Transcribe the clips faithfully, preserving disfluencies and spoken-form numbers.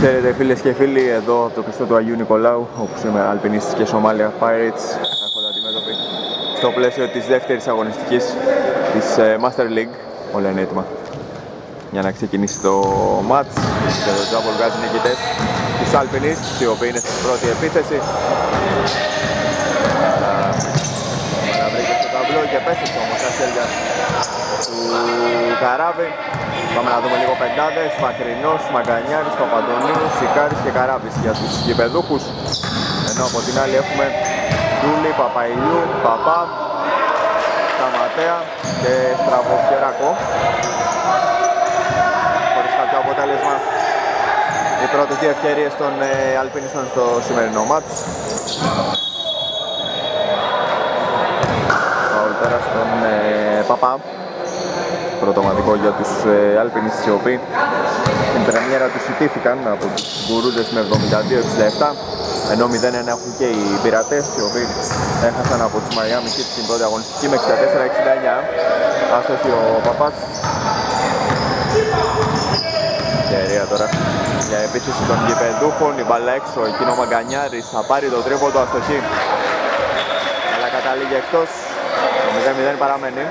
Ξέρετε φίλες και φίλοι, εδώ από το πιστό του Αγίου Νικολάου, όπου σήμερα Αλπινίστες και Somalia Pirates έρχονται αντιμέτωποι στο πλαίσιο της δεύτερης αγωνιστικής της Master League. Όλα είναι έτοιμα για να ξεκινήσει το match και το Τζάμπολ βγάζει νικητές τους Alpinistes, οι οποίοι είναι στην πρώτη επίθεση. Να βρήκε στο ταμπλό και πέσει όμως τα χέρια του Καράβη. Πάμε να δούμε λίγο πεντάδες, Μακρινός, Μαγκανιάρης, Παπαντονίου, Σικάρης και Καράβης για τους γηπεδούχους. Ενώ από την άλλη έχουμε Ντούλη, Παπαϊλιού, Παπά, Σταματέα και Στραβοχεράκο. Χωρίς κάποιο αποτέλεσμα οι πρώτες δύο ευκαιρίες των Αλπινιστών στο σημερινό μάτς. Φαουλ τώρα στον ε, Παπά. Πρωτοματικό για τους Alpinistes, οι οποίοι στην πρεμιέρα τους ιτήθηκαν από τους Γκουρούντες με εβδομήντα δύο εξήντα επτά, ενώ μηδέν ένα έχουν και οι Πειρατές, οι οποίοι έχασαν από τους Miami Heat στην πρώτη αγωνιστική με εξήντα τέσσερα εξήντα εννιά. Άστοχη ο Παπάς. Ευκαιρία τώρα για επίθεση των γηπεδούχων, η μπάλα έξω, εκείνο ο Μαγκανιάρης θα πάρει το τρίποντο, αστοχή, αλλά καταλήγει εκτός. Το μηδέν μηδέν παραμένει.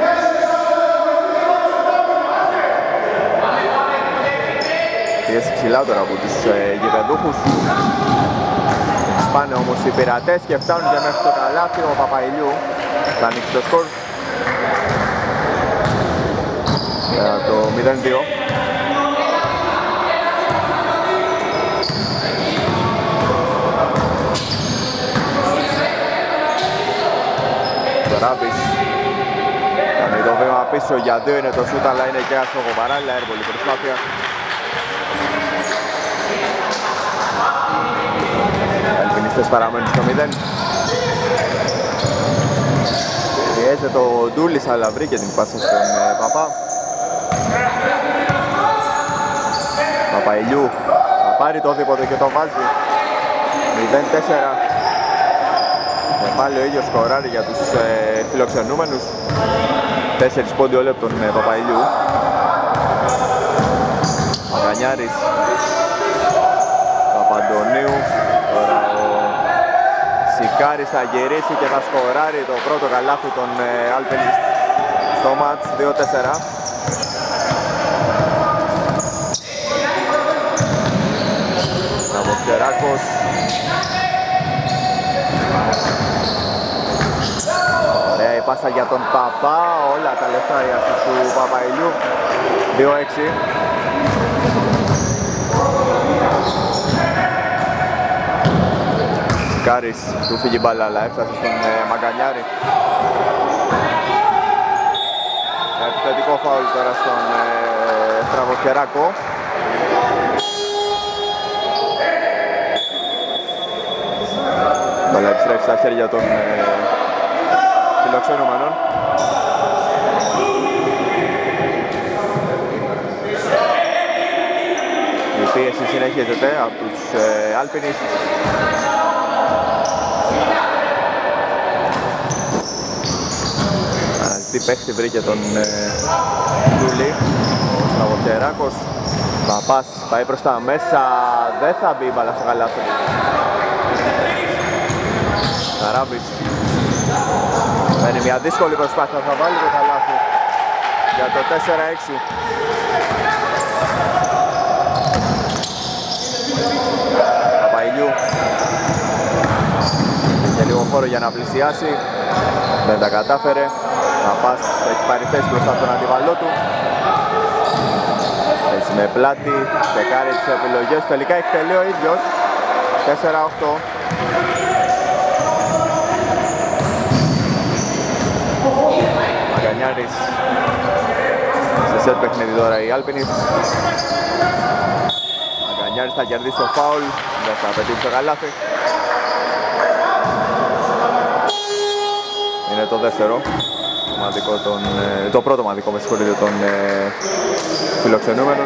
Πιέσει ψηλά τώρα από τους ε, γηπεδούχους. Σπάνε όμως οι Πειρατές και φτάνουν και μέχρι το καλάθι. Ο Παπαϊλιού θα ανοίξει το σκορ για το μηδέν δύο. Το Ράπης κάνει το βήμα πίσω για δύο, είναι το σούτ, αλλά είναι και άστοχο παράλληλα, έρβολη προσπάθεια. Αλπινιστές παραμένουν στο μηδέν. Πιέζεται το Ντούλης, αλλά βρήκε την πάσα στον ε, Παπά. Παπαϊλιού θα πάρει το δίποτε και το βάζει. μηδέν τέσσερα. Και πάλι ο ίδιος σκοράρει για τους ε, φιλοξενούμενους. τέσσερις πόντοι όλοι από τον ε, Παπαϊλιού. Μαγκανιάρης, Παπαντονίου. Τώρα ο Σικάρης θα γυρίσει και θα σκοράρει το πρώτο καλάθι των ε, Alpinistes στο μάτς, δύο τέσσερα. Στραβοχεράκος. Ωραία η πάσα για τον Παπά, όλα τα λεφτά για αυτούς του Παπαϊλιού. δύο έξι. Σικάρης, του φύγει μπάλα, αλλά έφτασε στον ε, Μαγκανιάρη. Επιθετικό φάουλ τώρα στον ε, Στραβοχεράκο. Μπάλα επιστρέφει στα χέρια των ε, φιλοξενούμενων. Η πίεση συνεχίζεται από τους ε, Alpinistes. Αναζητή παίχτη, βρήκε τον Ντούλη, ο Στραβοχεράκος. Παπάς πάει προς τα μέσα, δεν θα μπει η μπάλα στο καλάθι. Καράβης. Είναι μια δύσκολη προσπάθεια, θα βάλει το καλάθι για το τέσσερα έξι. Παπαϊλιού. Είχε λίγο χώρο για να πλησιάσει, δεν τα κατάφερε. Παπάς έχει πάρει θέση μπροστά από τον αντιβαλό του. Έτσι με πλάτη, τσεκάρει τις επιλογές, τελικά εκτελεί ο ίδιος. τέσσερα οκτώ. Μαγκανιάρης σε σετ παιχνίδι τώρα οι Alpinistes. Μαγκανιάρης θα κερδίσει το φάουλ, δεν θα πετύχει το καλάθι. Είναι το δεύτερο τον, το πρώτο μαδικό με συγχωρείτε των ε, φιλοξενούμενων.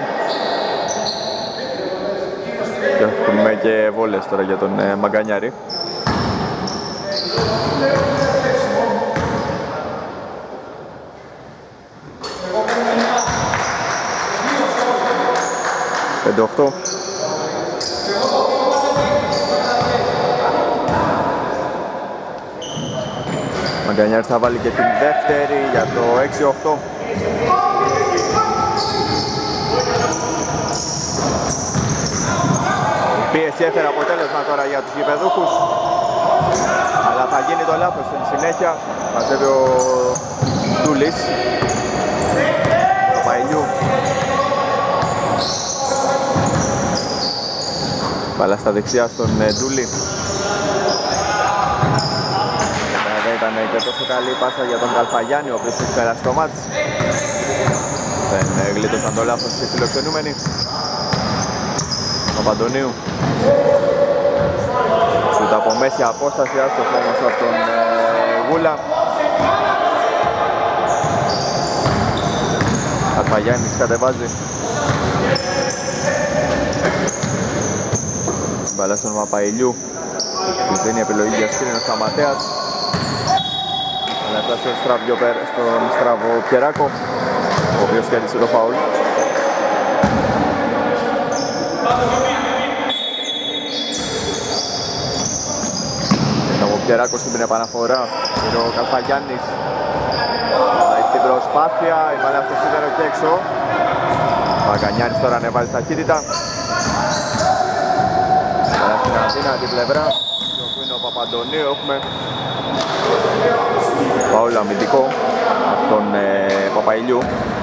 Και έχουμε και βόλες τώρα για τον ε, Μαγκανιάρη. πέντε οκτώ. Μαγκανιάρης θα βάλει και την δεύτερη για το έξι οκτώ. Πίεση έφερε αποτέλεσμα τώρα για τους γηπεδούχους, αλλά θα γίνει το λάθος στην συνέχεια. Μαζεύει ο Ντούλης, ο Παϊλιού. Μπάλα στα δεξιά στον Ντούλη. Δεν ήταν και τόσο καλή πάσα για τον Καλφαγιάννη, ο οποίος έχει περάσει το μάτς. Δεν γλίτωσαν το λάθος οι φιλοξενούμενοι. Παπαντονίου. Σούτ από μέση απόσταση, άστοχο όμως από τον ε, Γούλα. Καλφαγιάννης κατεβάζει. Μπαλά στον Μαπαϊλιού. Του δίνει επιλογή για σκρίνο Σταματέας. Αλλά έφτασε στον Στραβοπιεράκο, ο οποίος κέρδισε το φάουλ. Ο Πιεράκος στην επαναφορά, είναι ο Καλφαγιάννης. Θα έχει την προσπάθεια, η μπάλα στο σίδερο και έξω. Ο Μαγκανιάρης τώρα ανεβάζει ταχύτητα. Μπάλα στην Αθήνα, την πλευρά. Και όπου είναι ο Παπαντονίου, έχουμε φάουλ αμυντικό από τον ε, Παπαϊλιού.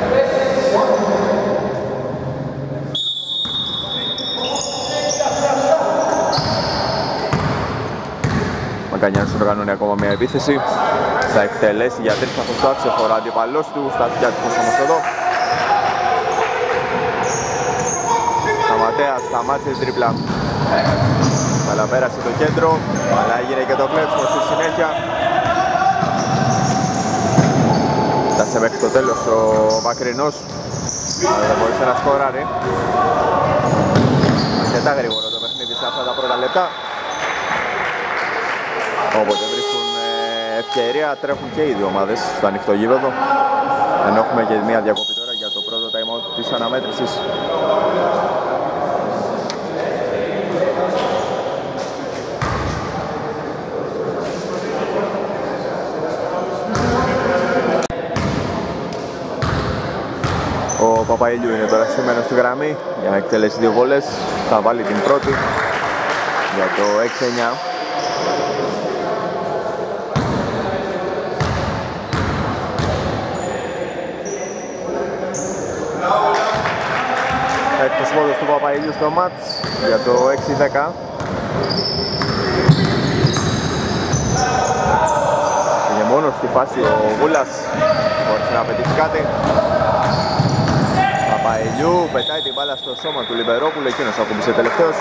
Μαγκανιάρης οργανώνει ακόμα μια επίθεση. Θα εκτελέσει για τρίτη αποστάτη, σε φορά αντιπαλός του. Στάθηκε άτυπος όμως εδώ. Σταματέας σταμάτησε την τρίπλα. Αλλά πέρασε το κέντρο, αλλά έγινε και το κλέψιμο στη συνέχεια. Φτάσε μέχρι το τέλος ο Μακρινός, αλλά δεν μπορούσε να σκοράρει. Αρκετά γρήγορο το παιχνίδι σε αυτά τα πρώτα λεπτά. Όποτε βρίσκουν ευκαιρία τρέχουν και οι δύο ομάδες στο ανοιχτό γήπεδο. Ενώ έχουμε και μια διακοπή τώρα για το πρώτο time out της αναμέτρησης. Ο Παπαϊλιού είναι τώρα στημένος στη γραμμή για να εκτελέσει δύο βόλες. Θα βάλει την πρώτη για το έξι εννιά. Έκτος βόλος του Παπαϊλιού στο μάτς για το έξι δέκα. Είναι μόνος στη φάση ο Γούλας, χωρίς να πετύχει κάτι. Παπαϊλιού πετάει την μπάλα στο σώμα του Λιμπερόπουλου, εκείνος ακούμπησε τελευταίος.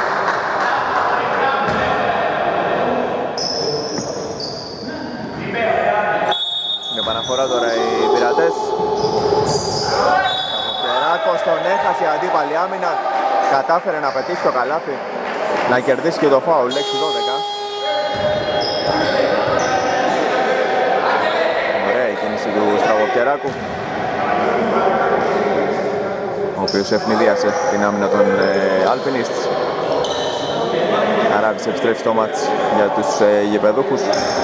Είναι επαναφορά τώρα οι πειρατές. Κεράκος τον έχασε, η αντίπαλη άμυνα. Κατάφερε να πετύχει το καλάθι, να κερδίσει και το φάουλ, έξι δώδεκα. Ωραία η κίνηση του Στραβοκεράκου, ο οποίος ευνηδίασε την άμυνα των ε, Alpinists. Καράβης επιστρέφει στο μάτς για τους ε, γηπεδούχους.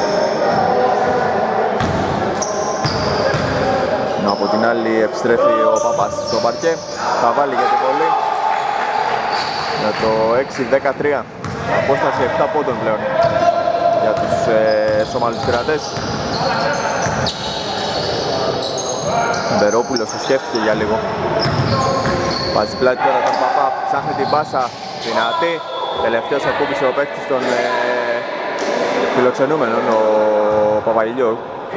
Από την άλλη επιστρέφει ο Παπάς στο παρκέ. Θα βάλει για την βολή για το έξι δεκατρία. Απόσταση επτά πόντων πλέον για τους ε, Σομαλούς πειρατές. Μπερόπουλος το σκέφτηκε για λίγο. Βάζει πλάτη τώρα τον Παπά, ψάχνει την πάσα δυνατή. Τελευταίος ακούμπησε ο παίκτης των ε, φιλοξενούμενων, ο Παπαγιλιού.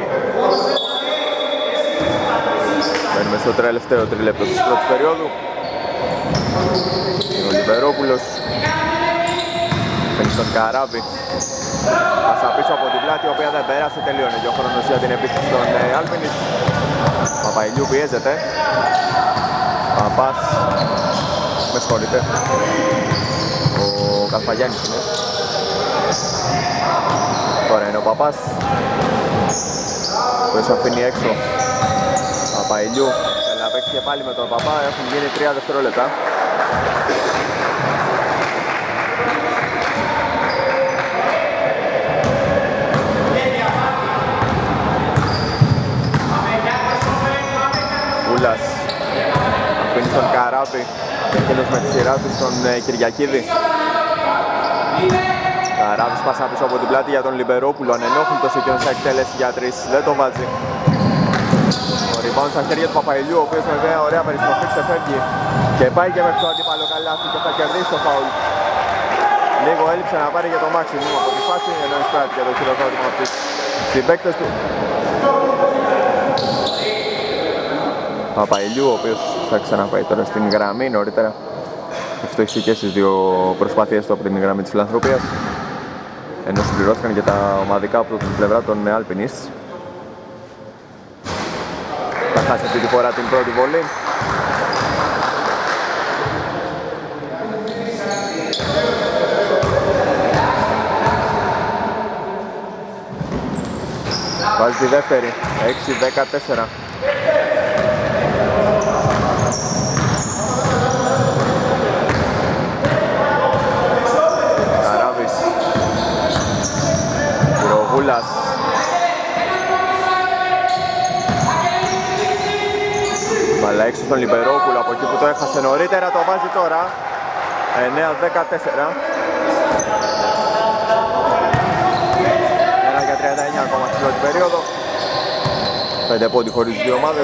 Μπαίνουμε στο τελευταίο τριλεπτό της πρώτης περίοδου. Είναι ο Λιβερόπουλος. Φαίνει στον Καράβη. Πάσα πίσω από την πλάτη, η οποία δεν πέρασε, τελείωνε και ο χρόνος για την επίθεση των Alpinists. Παπαϊλιού πιέζεται. Παπάς. Με συγχωρείτε. Ο Καλφαγιάννης είναι. Τώρα είναι ο Παπάς. Που αφήνει έξω. Παπαϊλιού θέλει να παίξει και πάλι με τον Παπά, έχουν γίνει τρία δευτερόλεπτα. Καράβη και εκείνος με τη σειρά του στον Κυριακίδη. Καράβης πάσα πίσω από την πλάτη για τον Λιμπερόπουλο, ανενόχλητος εκείνος θα εκτελέσει για τρεις, δεν το βάζει. Ο rebound στα χέρια του Παπαϊλιού, ο οποίος με μια ωραία περιστροφή ξεφεύγει και πάει και μέχρι το αντίπαλο καλάθι και θα κερδίσει το φάουλ. Λίγο έλειψε να πάρει για το maximum από τη φάση, ενώ εισπράττει για το χειροκρότημα από τους συμπαίκτες του. Παπαϊλιού, ο οποίος θα ξαναπάει τώρα στην γραμμή νωρίτερα. Ευτυχεί και στις δύο προσπάθειες του από την γραμμή της φιλανθρωπίας, ενώ συμπληρώθηκαν και τα ομαδικά από την πλευρά των Alpinists. Θα χάσει αυτή τη φορά την πρώτη βολή. Βάζει τη δεύτερη, έξι δεκατέσσερα. Καράβης, Πυρογούλας. Μπαλά έξω στον Λιμπερόπουλο από εκεί που το έχασε νωρίτερα, το βάζει τώρα. εννέα δεκατέσσερα. ένα για τριάντα εννέα ακόμα στην πρώτη περίοδο. πέντε πόντι χωρίς τις δύο ομάδες.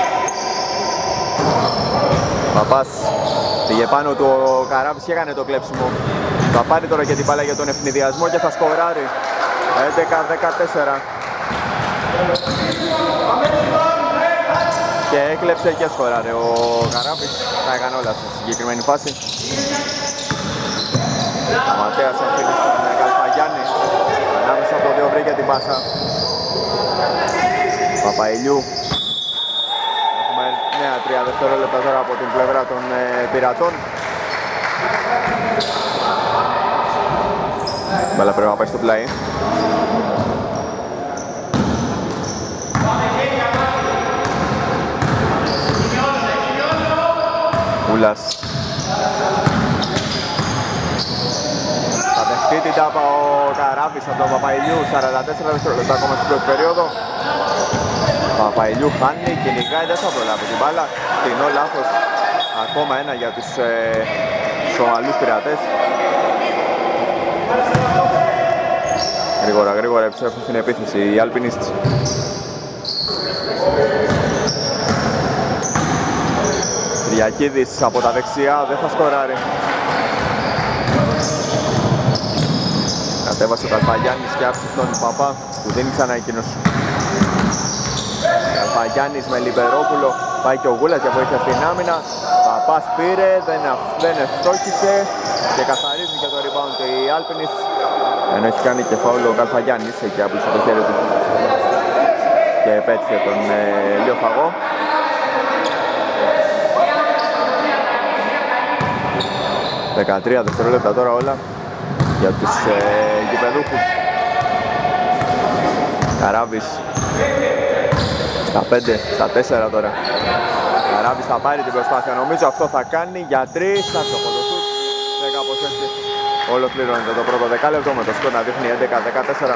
Παπάς πήγε πάνω του ο Καράβης και έκανε το κλέψιμο. Θα πάρει τώρα και την μπάλα για τον ευνηδιασμό και θα σκοράρει. έντεκα δεκατέσσερα. Και έκλεψε και σκοράρε ο Καράβης. Τα έκανε όλα στη συγκεκριμένη φάση. Ο Ματέας αφήνει στον Καλφαγιάννη. Ανάμεσα από δύο βρήκε την πάσα. Παπαϊλιού. Έχουμε νέα τρία δευτερόλεπτα τώρα από την πλευρά των ε, πειρατών. Μπάλα πρέπει να πάει στο πλάι. Ούλας. Θα δεχτεί την τάπα ο Καράβης από τον Παπαϊλιού. σαράντα τέσσερα δευτερόλεπτα ακόμα στην πρώτη περίοδο. Παπαϊλιού χάνει, κυνηγάει, δεν θα προλάβει την μπάλα. Φτηνό λάθος. Ακόμα ένα για τους ε, Σομαλούς πειρατές. Γρήγορα, γρήγορα επιστρέφουν στην επίθεση οι Alpinists. Κυριακίδης από τα δεξιά, δεν θα σκοράρει. Κατέβασε ο Καλφαγιάννης και άφησε στον Παπά, του δίνει ξανά εκείνος. Καλφαγιάννης με Λιμπερόπουλο, πάει και ο Γούλας για βοήθεια στην άμυνα. Παπάς πήρε, δεν, δεν ευστόχησε και καθαρίζει και το rebound οι Alpinists. Ενώ έχει κάνει και φάουλο ο Καλφαγιάννης, εκεί άπλωσε το χέρι του και πέτυχε τον ε, Λιοφαγό. δεκατρία δευτερόλεπτα τώρα όλα για τους ε, γηπεδούχους. Καράβης στα πέντε, στα τέσσερα τώρα. Καράβης θα πάρει την προσπάθεια, νομίζω αυτό θα κάνει για τρεις, θα στο φωτοσούτ. Και κάπως έτσι ολοκληρώνεται το πρώτο δεκάλεπτο με το σκορ να δείχνει έντεκα δεκατέσσερα.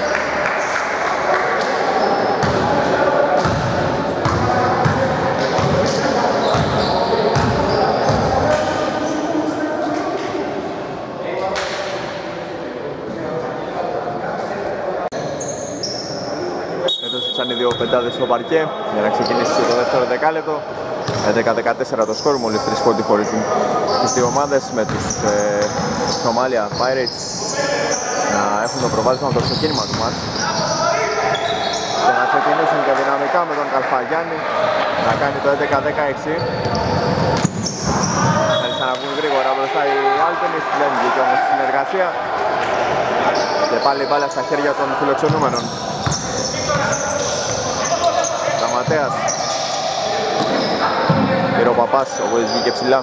Οι δύο πεντάδες στο παρκέ για να ξεκινήσει το δεύτερο δεκάλεπτο. έντεκα δεκατέσσερα το σκορ, μόλις τρεις πόντι χωρίζουν τις δύο ομάδες, με τους ε, Somalia Pirates να έχουν το προβάδισμα από το ξεκίνημα του μάτς και να ξεκινήσουν και δυναμικά με τον Καλφαγιάννη να κάνει το έντεκα δεκαέξι. Θέλησαν να βγουν γρήγορα μπροστά οι Alpinists, δεν βγήκε όμως η συνεργασία και πάλι μπάλα στα χέρια των φιλοξενούμενων. Ματέας. Πήρε ο Παπάς, ο οποίος βγήκε ψηλά.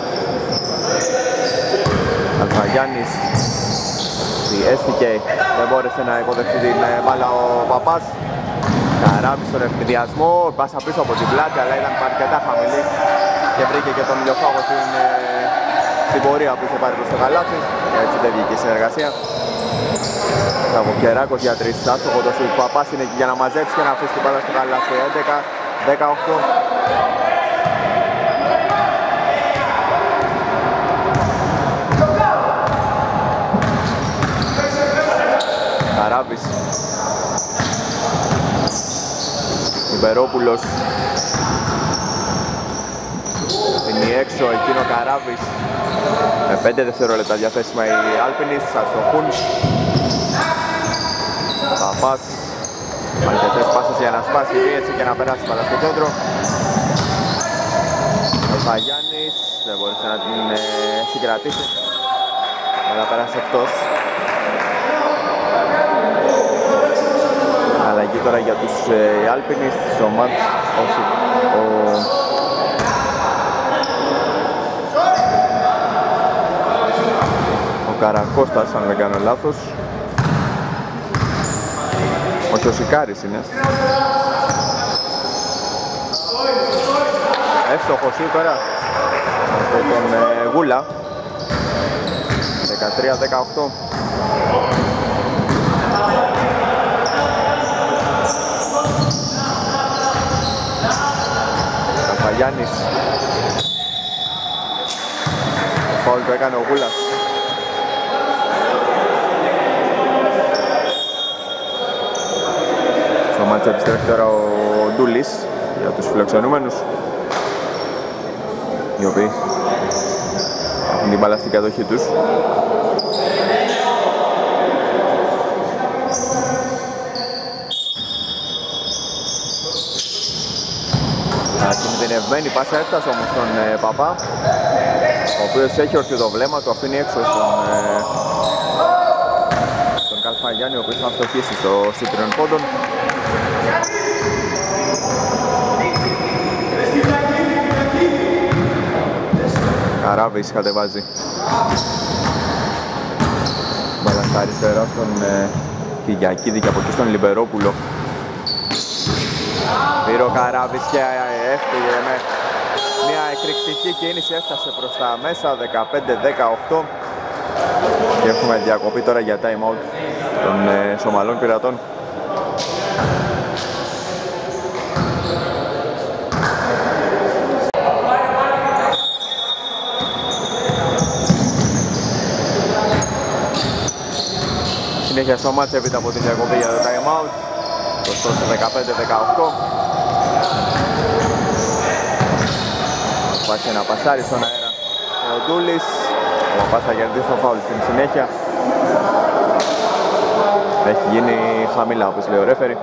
Καλφαγιάννης πιέστηκε, δεν μπόρεσε να υποδεχτεί την μπάλα ο Παπάς. Καράβης στον ευνηδιασμό, πάσα πίσω από την πλάτη, αλλά ήταν αρκετά χαμηλή και βρήκε και τον Λιοφάγο στην, στην πορεία που είχε πάρει προς το καλάθι και έτσι δεν βγήκε η συνεργασία. Από Κεράκος για τρεις, άστοχο το σουτ. Παπάς είναι εκεί για να μαζέψει και να αφήσει την μπάλα στο καλάθι. έντεκα δεκαοκτώ. Καράβης. Ιμπερόπουλος. Είναι έξω, εκείνο ο Καράβης. Με πέντε δευτερόλεπτα διαθέσιμα οι Άλπινοι, σας το πούν. Παπάς. Αρκετές πάσες για να σπάσει η πίεση και να περάσει μπάλα στο κέντρο. Ο Παγιάννης δεν μπορούσε να την ε, συγκρατήσει, αλλά πέρασε εκτός. Αλλαγή τώρα για τους ε, Άλπινοι στο μάτς. Όχι, ο... ο Καρακώστας, αν δεν κάνω λάθος. Όχι, ο Σικάρης είναι. Εύστοχο σιούτ τώρα από τον ε, Γούλα. δεκατρία δεκαοκτώ. Καφαγιάννης. Φάουλ που έκανε ο Γούλας. Στο μάτς επιστρέφει τώρα ο Ντούλης για τους φιλοξενούμενους, οι οποίοι έχουν την μπάλα στην κατοχή τους. Κινδυνευμένη πάσα, έφτασε όμως τον ε, Παπά, ο οποίος έχει ορθιο το βλέμμα, το αφήνει έξω στον, ε, στον Καλφαγιάννη, ο οποίος θα φτωχίσει στο σύντριον πόντων. Καράβης κατεβάζει μπάλα στα αριστερά στον ε, Κυριακίδη και από εκεί στον Λιμπερόπουλο. Πήρε ο Καράβης και έφυγε με μια εκρηκτική κίνηση, έφτασε προς τα μέσα, δεκαπέντε δεκαοκτώ, και έχουμε διακοπή τώρα για time out των ε, Σομαλών Πειρατών. Συνέχεια στο μάτς έπειτα από την διακοπή για το time out. Το στο δεκαπέντε δεκαοκτώ. Βάζει να πασάρει στον αέρα ο Ντούλης. Ο Παπάς θα κερδίσει το φάουλ στην συνέχεια. Έχει γίνει χαμηλά, όπως λέει ο ρέφερι.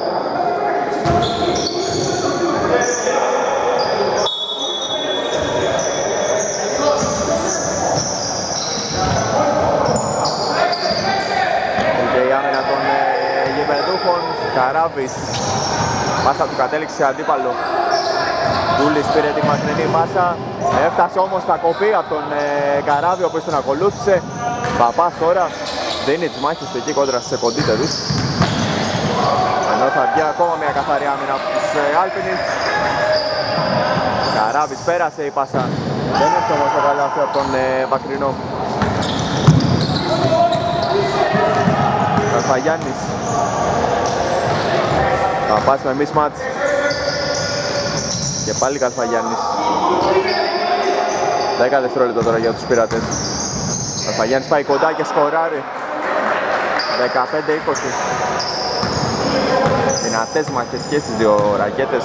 Και η άμυνα των ε, γηπεδούχων. Καράβης. Πάσα του κατέληξε αντίπαλο. Ντούλης πήρε τη μακρινή πάσα. Έφτασε όμως στα κοπή από τον ε, Καράβη, ο οποίος τον ακολούθησε. Παπάς τώρα δίνει τις μάχες εκεί κόντρα στις κοντύτερους. Ενώ θα βγει ακόμα μια καθαρή άμυνα από τους ε, Άλπινης. Καράβης πέρασε η πάσα. Δεν είναι όμως το καλάθι από τον ε, Μακρινό. Καλφαγιάννης. Θα πάσει με mismatch. Και πάλι Καλφαγιάννης. δέκα δευτερόλεπτα τώρα για τους πειρατές. Καλφαγιάννης πάει κοντά και σκοράρει. δεκαπέντε είκοσι. Δυνατές μάχες και στις δύο ρακέτες.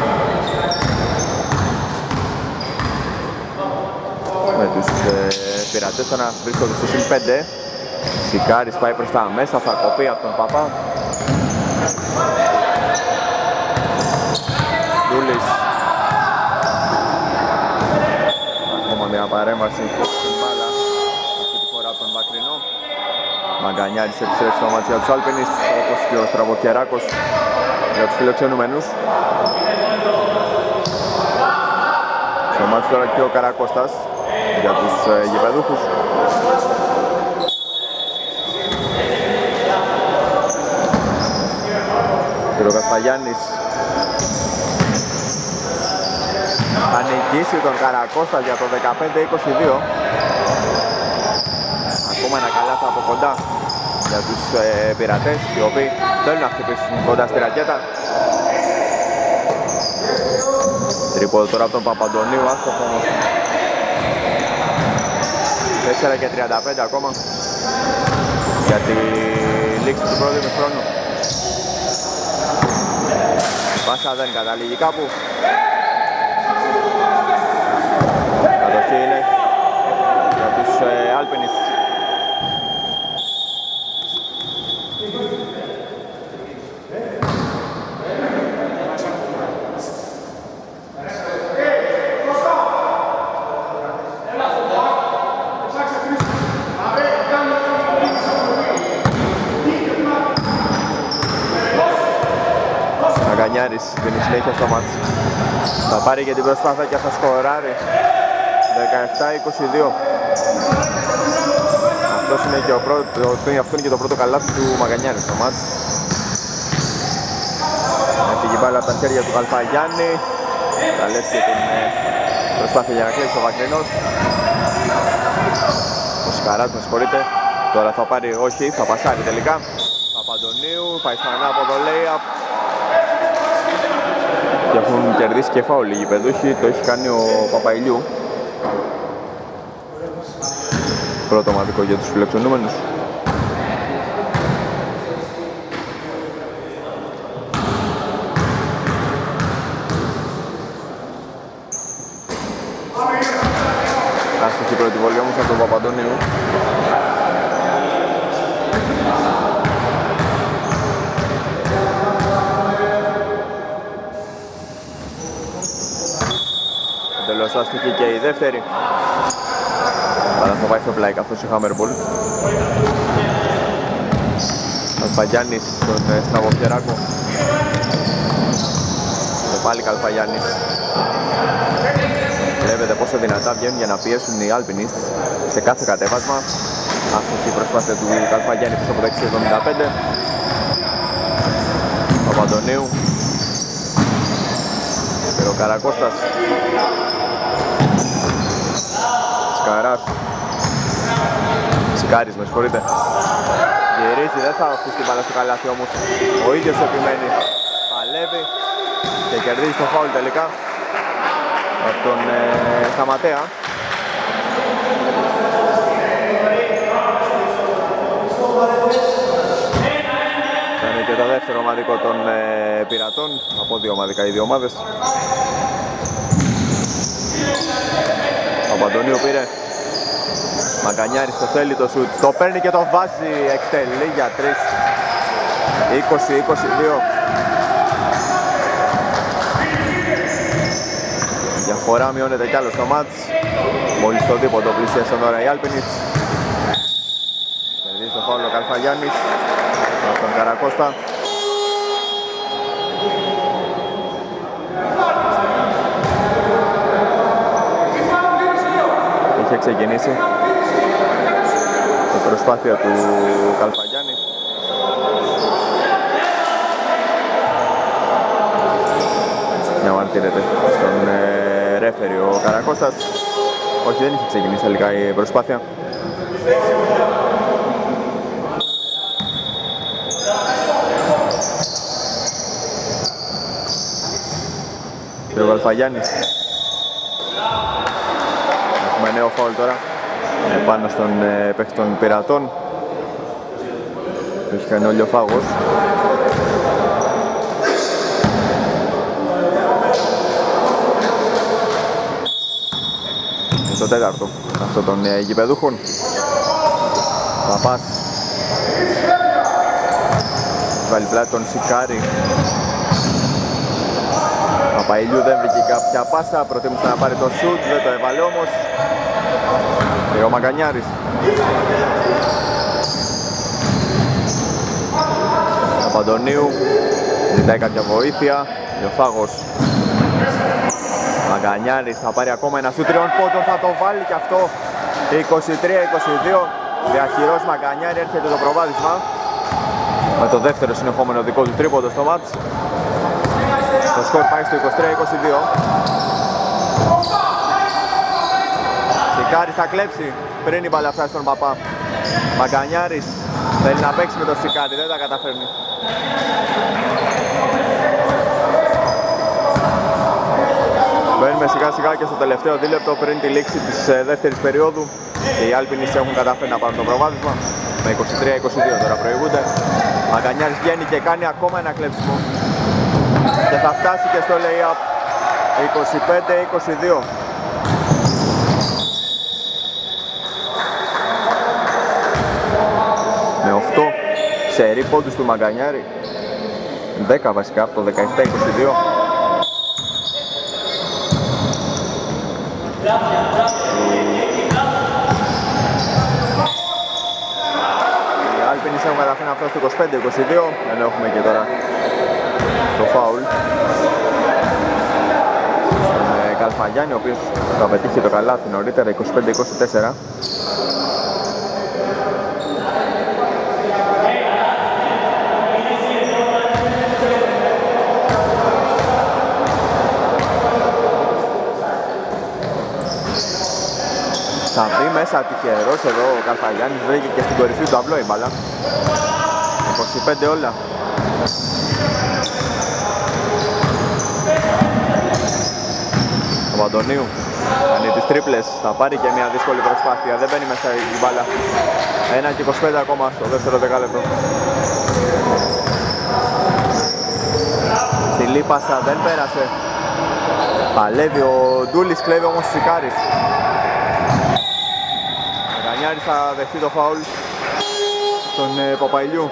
Με τους ε, πειρατές τώρα βρίσκονται στο συν πέντε. Σικάρης πάει προς τα μέσα, θα κοπεί από τον Παπά. Ντούλης. Ακόμα μια παρέμβαση στην μπάλα, αυτή τη φορά από τον Μακρινό. Μαγκανιάρης επιστρέφει στο μάτι για τους Άλπινης, όπως και ο Στραβοκεράκος για τους φιλοξενούμενους. Στο μάτι τώρα και ο Καρακώστας για τους ε, γηπεδούχους. Και ο Καλφαγιάννης θα νικήσει τον Καρακώστα για το δεκαπέντε είκοσι δύο. Ακόμα ένα καλάθι από κοντά για τους ε, πειρατές, οι οποίοι θέλουν να χτυπήσουν κοντά στη ρακέτα. Τρίποδο τώρα από τον Παπαντονίου, άστοχο όμως. τέσσερα και τριάντα πέντε ακόμα για την λήξη του πρώτου ημιχρόνου. Η πάσα δεν καταλήγει κάπου. Κατοχή είναι για τους ε, Άλπινις. Μαγκανιάρης δίνει συνέχεια στο μάτς. Θα πάρει και την προσπάθεια και θα σκοράρει. δεκαεπτά είκοσι δύο. Αυτός είναι και ο πρώτο, αυτό είναι και το πρώτο καλάθι του Μαγκανιάρη στο μάτς. Έφυγε η μπάλα από τα χέρια του Καλφαγιάννη. Θα λέσει και την προσπάθεια για να κλείσει ο Βακρινός. Ο Σικαράς, με συγχωρείτε. Τώρα θα πάρει, όχι, θα πασάρει τελικά. Παπαντονίου, πάει στον ανάποδο layup. Και έχουν κερδίσει και φάουλ οι γηπεδούχοι, το έχει κάνει ο Παπαϊλιού. Πρώτο ομαδικό για τους φιλοξενούμενους. Άστοχη πρώτη βολή όμως από τον Παπαντονίου. Τελώς άστοχη και η δεύτερη. Αλλά θα πάει στο πλάι καθώς ο Χάμερμπολ. Καλφαγιάννης στον Στραβοπιεράκο. Και πάλι Καλφαγιάννης. Βλέπετε πόσο δυνατά βγαίνουν για να πιέσουν οι Άλπινις σε κάθε κατέβασμα. Άστοχη η προσπάθεια του Καλφαγιάννη πίσω από δεξί εβδομήντα πέντε. Παπαντονίου. Ο Καρακώστας. Σκαράς. Σικάρης, με συγχωρείτε. Γυρίζει, δεν θα αφήσει την μπάλα στο καλάθι όμως. Ο ίδιος επιμένει. Παλεύει και κερδίζει το φάουλ τελικά από τον ε, Σταματέα. Θα είναι και το δεύτερο ομαδικό των ε, πειρατών, από δύο ομαδικά οι δύο ομάδες. Ο Παπαντονίου πήρε. Μαγκανιάρης το θέλει το σουτ. Το παίρνει και το βάζει, εκτελεί για τρεις. είκοσι είκοσι δύο. Διαφορά μειώνεται κι άλλο στο μάτς. Μόλις το δίποτο πλησίασαν τώρα οι Άλπινις. Κερδίζει το φάουλ ο Καλφαγιάννης από τον Καρακώστα. Είχε ξεκινήσει η προσπάθεια του Καλφαγιάννη. Διαμαρτύρεται στον ε, ρέφερι ο Καρακώστας. Όχι, δεν είχε ξεκινήσει τελικά η προσπάθεια. Και ο Καλφαγιάννης. Έχουμε νέο φάουλ τώρα επάνω στον ε, παίκτη των πειρατών. Το έχει κάνει ο Λιοφάγος. Στο τέταρτο αυτό των ε, γηπεδούχων. Παπάς. Βάλει πλάτη τον Σικάρη. Παπαϊλιού δεν βρήκε κάποια πάσα, προτίμησε να πάρει το σουτ, δεν το έβαλε όμως. Και ο Μαγκανιάρης. Παπαντονίου ζητάει κάποια βοήθεια. Λιοφάγος. Μαγκανιάρης θα πάρει ακόμα ένα σουτ τριών πόντων, θα το βάλει και αυτό. είκοσι τρία είκοσι δύο. Διαχειρός Μαγκανιάρη, έρχεται το προβάδισμα με το δεύτερο συνεχόμενο δικό του τρίποντο στο μάτς. Το σκορ πάει στο είκοσι τρία είκοσι δύο. Σικάρης θα κλέψει πριν η μπάλα φτάσει στον Παπά. Μαγκανιάρης θέλει να παίξει με τον Σικάρη, δεν τα καταφέρνει. Μπαίνουμε σιγά σιγά και στο τελευταίο δίλεπτο πριν τη λήξη της δεύτερης περίοδου και οι Άλπινις έχουν καταφέρει να πάρουν το προβάδισμα. με είκοσι τρία είκοσι δύο τώρα προηγούνται. Μαγκανιάρης βγαίνει και κάνει ακόμα ένα κλέψιμο και θα φτάσει και στο lay-up. είκοσι πέντε είκοσι δύο. Με οκτώ σερί πόντους του Μαγκανιάρη, δέκα βασικά από το δεκαεπτά είκοσι δύο. Οι Άλπινες έχουν καταφέρει αυτό στο είκοσι πέντε είκοσι δύο, ενώ έχουμε και τώρα το φάουλ στον Καλφαγιάννη, ο οποίος θα πετύχει το καλάθι νωρίτερα, είκοσι πέντε είκοσι τέσσερα. Θα μπει μέσα τυχερός εδώ ο Καλφαγιάννης, βρήκε και στην κορυφή του αυλό η μπάλα. είκοσι πέντε όλα. Ο Παντονίου κάνει τις τρίπλες, θα πάρει και μια δύσκολη προσπάθεια, δεν μπαίνει μέσα η μπάλα. ένα και είκοσι πέντε ακόμα στο δεύτερο δεκάλεπτο. Ψηλή πάσα, δεν πέρασε. Παλεύει ο Ντούλης, κλέβει όμως ο Σικάρης. Μαγκανιάρης θα δεχτεί το φάουλ στον ε, Παπαϊλιού.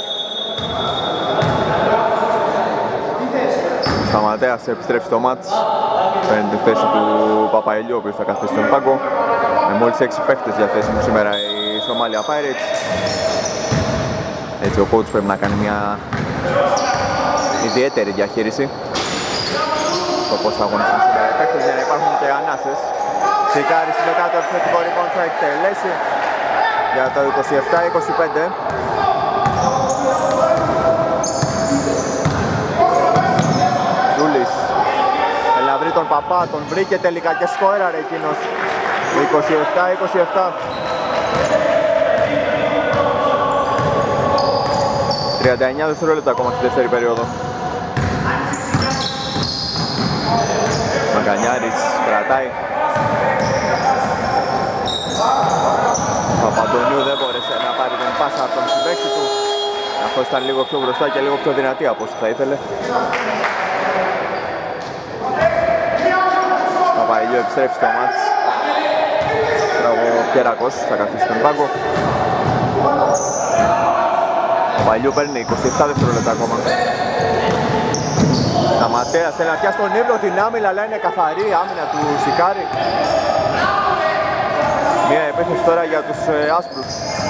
Σταματέας επιστρέψει το μάτς, παίρνει τη θέση του Παπαϊλιού, ο οποίος θα καθίσει στον πάγκο, με μόλις έξι παίχτες διαθέσιμους σήμερα η Somalia Pirates. Έτσι ο coach πρέπει να κάνει μια ιδιαίτερη διαχείριση στο πώς θα αγωνιστούν σήμερα οι παίχτες, για να υπάρχουν και ανάσες. Σικάρης μετά το επιθετικό rebound θα εκτελέσει για το είκοσι επτά είκοσι πέντε. Ντούλης θέλει να βρει τον Παπά, τον βρήκε τελικά και σκόραρε εκείνος. είκοσι επτά είκοσι επτά. τριάντα εννιά δευτερόλεπτα ακόμα στη δεύτερη περίοδο. Μαγκανιάρης κρατάει. Ο Παπαντονίου δεν μπόρεσε να πάρει την πάσα από τον συμπαίκτη του. Αυτό ήταν λίγο πιο μπροστά και λίγο πιο δυνατή από όσο θα ήθελε. Παπαϊλιού επιστρέφει στο μάτς. Ο Κεράκος θα καθίσει στον πάγκο. Ο Παπαϊλιού παίρνει είκοσι επτά δευτερόλεπτα ακόμα. Σταματέας θέλει να πιάσει τον ύμνο την άμυνα, αλλά είναι καθαρή η άμυνα του Σικάρη. Μια επίθεση τώρα για τους ε, άσπρους.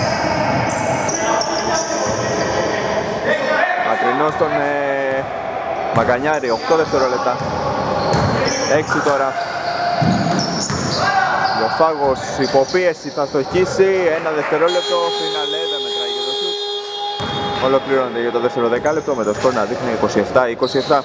Μακρινός στον ε, Μαγκανιάρη, οκτώ δευτερόλεπτα. έξι τώρα. Λιοφάγος υποπίεση, θα στοχίσει. Ένα δευτερόλεπτο, φιναλέ, δεν μετράει για το σουτ. Ολοκληρώνεται για το δεύτερο δεκάλεπτο με το σκορ να δείχνει είκοσι επτά είκοσι επτά.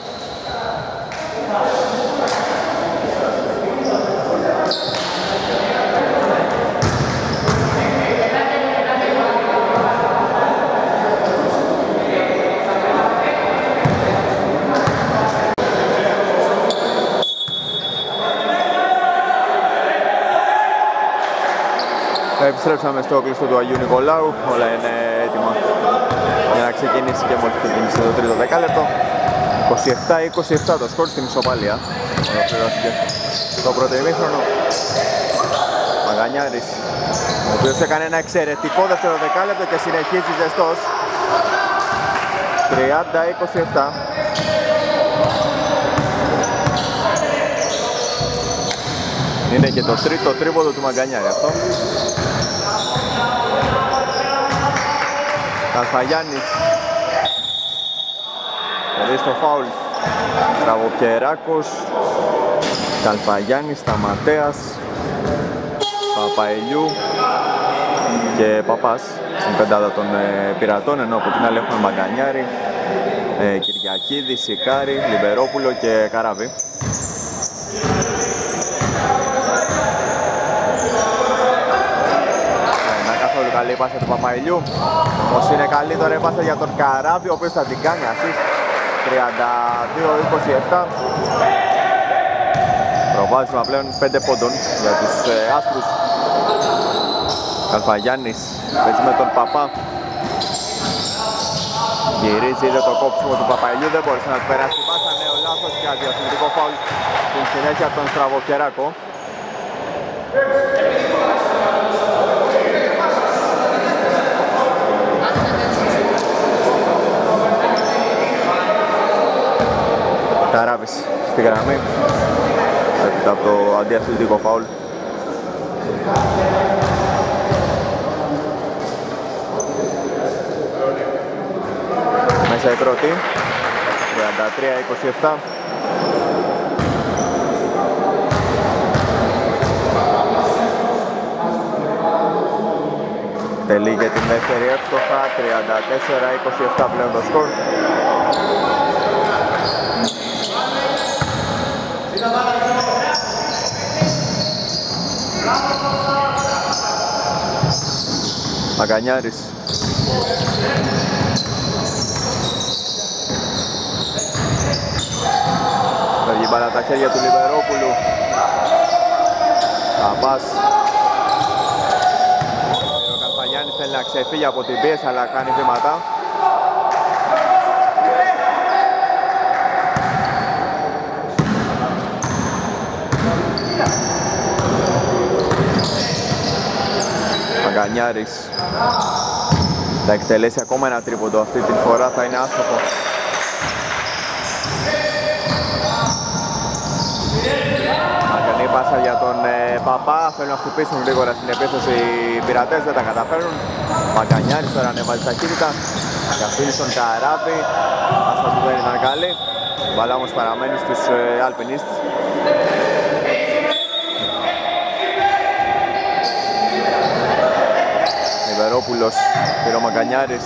Επιστρέψαμε στο κλειστό του Αγίου Νικολάου, όλα είναι έτοιμα για να ξεκινήσει και μόλις ξεκινήσει το τρίτο δεκάλεπτο. είκοσι επτά είκοσι επτά το σκορ στην ισοπαλία. Ολοκληρώθηκε το πρώτο ημίχρονο. Μαγκανιάρης, ο οποίος έκανε ένα εξαιρετικό δεύτερο δεκάλεπτο και συνεχίζει ζεστός. τριάντα είκοσι επτά. Είναι και το τρίτο τρίποντο του Μαγκανιάρη αυτό. Καλφαγιάννης δηλαδή στο φάουλ. Τραβοκεράκος, Καλφαγιάννης, Σταματέας, Παπαϊλιού και Παπάς στην πεντάδα των ε, πειρατών, ενώ από την άλλη έχουμε Μαγκανιάρη, ε, Κυριακίδη, Σικάρη, Λιμπερόπουλο και Καράβη. Καλή πάσα του Παπαϊλιού, όμως είναι καλή τώρα η πάσα για τον Καράβη, ο οποίος θα την κάνει assist. Τριάντα δύο είκοσι επτά. Προβάδισμα πλέον πέντε πόντων για τους ε, άσπρους. Καλφαγιάννης παίζει με τον Παπά. Γυρίζει, είδε το κόψιμο του Παπαγιού, δεν μπορούσε να του περάσει την πάσα. Νέο λάθος για διαφορετικό φάουλ στην συνέχεια από τον Στραβοκεράκο. Καράβης στη γραμμή από το αντιαθλητικό φάουλ. Μέσα η πρώτη, τριάντα τρία είκοσι επτά. Τελεί και την δεύτερη εύστοχα, τριάντα τέσσερα είκοσι επτά πλέον το σκορ. Μαγκανιάρης. Φεύγει μπάλα τα χέρια του Λιβερόπουλου. Καμπάς. Ο Καλφαγιάννης θέλει να ξεφύγει από την πίεση, αλλά κάνει βήματα. Μαγκανιάρης θα εκτελέσει ακόμα ένα τρίποντο, αυτή την φορά θα είναι άστοχο. Μακρινή πάσα για τον ε, Παπά, θέλουν να χτυπήσουν γρήγορα στην επίθεση οι πειρατές, δεν τα καταφέρουν. Μαγκανιάρης τώρα ανεβάζει ταχύτητα και αφήνει στον Καράβη, πάσα του δεν ήταν καλή, μπαλά όμως παραμένει στους ε, Alpinists. Λιβερόπουλος, πήρε ο Μαγκανιάρης.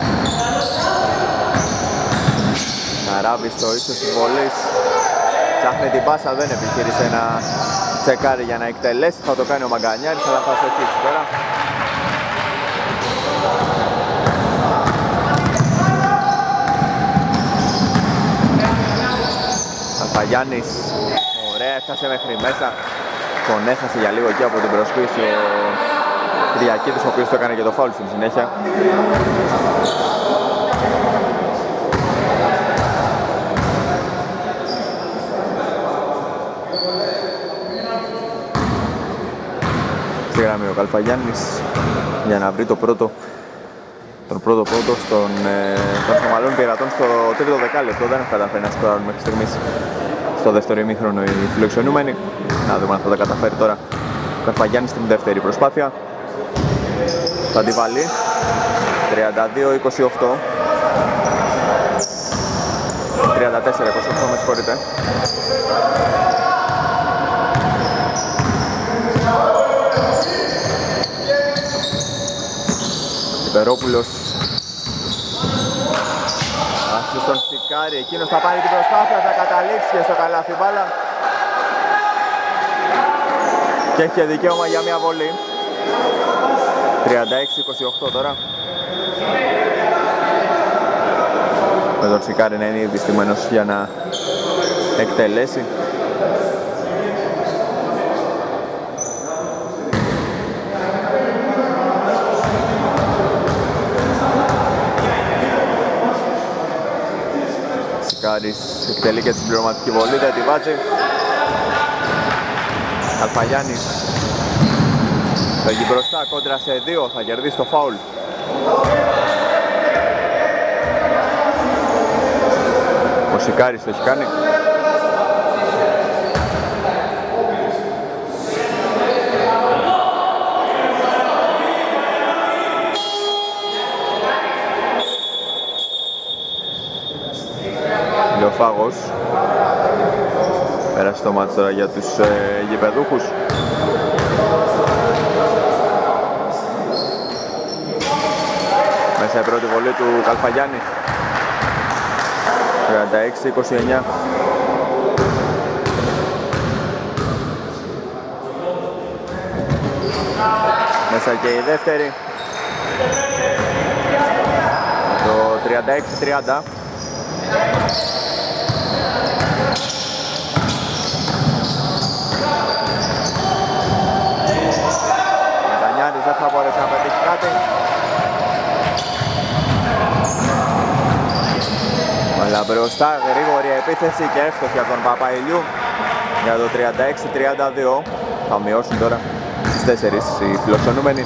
Καράβης στο ίσος της βολής. Ψάχνει την πάσα, δεν επιχείρησε να τσεκάρει για να εκτελέσει. Θα το κάνει ο Μαγκανιάρης, αλλά θα στοχίσει τώρα. Καλφαγιάννης, ωραία, έφτασε μέχρι μέσα. Τον έχασε για λίγο εκεί από την προσποίηση ο Κυριακίδης, ο οποίος το έκανε και το φάουλ στην συνέχεια. Στη γραμμή ο Καλφαγιάννης για να βρει το πρώτο, τον πρώτο πρώτο στον, ε, των χαμαλών πειρατών στο τρίτο δεκάλεπτο. Δεν έχουν καταφέρει να σκοράρουν μέχρι στιγμής στο δεύτερο ημίχρονο οι φιλοξενούμενοι. Να δούμε αν θα τα καταφέρει τώρα ο Καλφαγιάννης στην δεύτερη προσπάθεια. Θα τη βάλει τριάντα δύο είκοσι οκτώ, τριάντα τέσσερα είκοσι οκτώ, με συγχωρείτε. Λιβερόπουλος άσχει στον Σικάρη, εκείνος θα πάρει την προσπάθεια, θα καταλήξει και στο καλάθι μπάλα και έχει δικαίωμα για μια βολή. τριάντα έξι είκοσι οκτώ τώρα. Με τον Σικάρη να είναι ήδη στημένος για να εκτελέσει. Σικάρης εκτελεί και την συμπληρωματική βολή, δεν τη βάζει. Καλφαγιάννης φεύγει μπροστά, κόντρα σε δύο, θα κερδίσει το φάουλ. Ο Σικάρης το έχει κάνει. Λεοφάγος. Πέρασε το μάτι τώρα για τους ε, γηπεδούχους. Μέσα η πρώτη βολή του Καλφαγιάννη. τριάντα έξι είκοσι εννιά. Μέσα και η δεύτερη. Το τριάντα έξι τριάντα. μπόρεσε να πετύχει κάτι. Αλλά μπροστά γρήγορη επίθεση και εύστοχη από τον Παπαϊλιού για το τριάντα έξι τριάντα δύο. Θα μειώσουν τώρα στις τέσσερις οι φιλοξενούμενοι.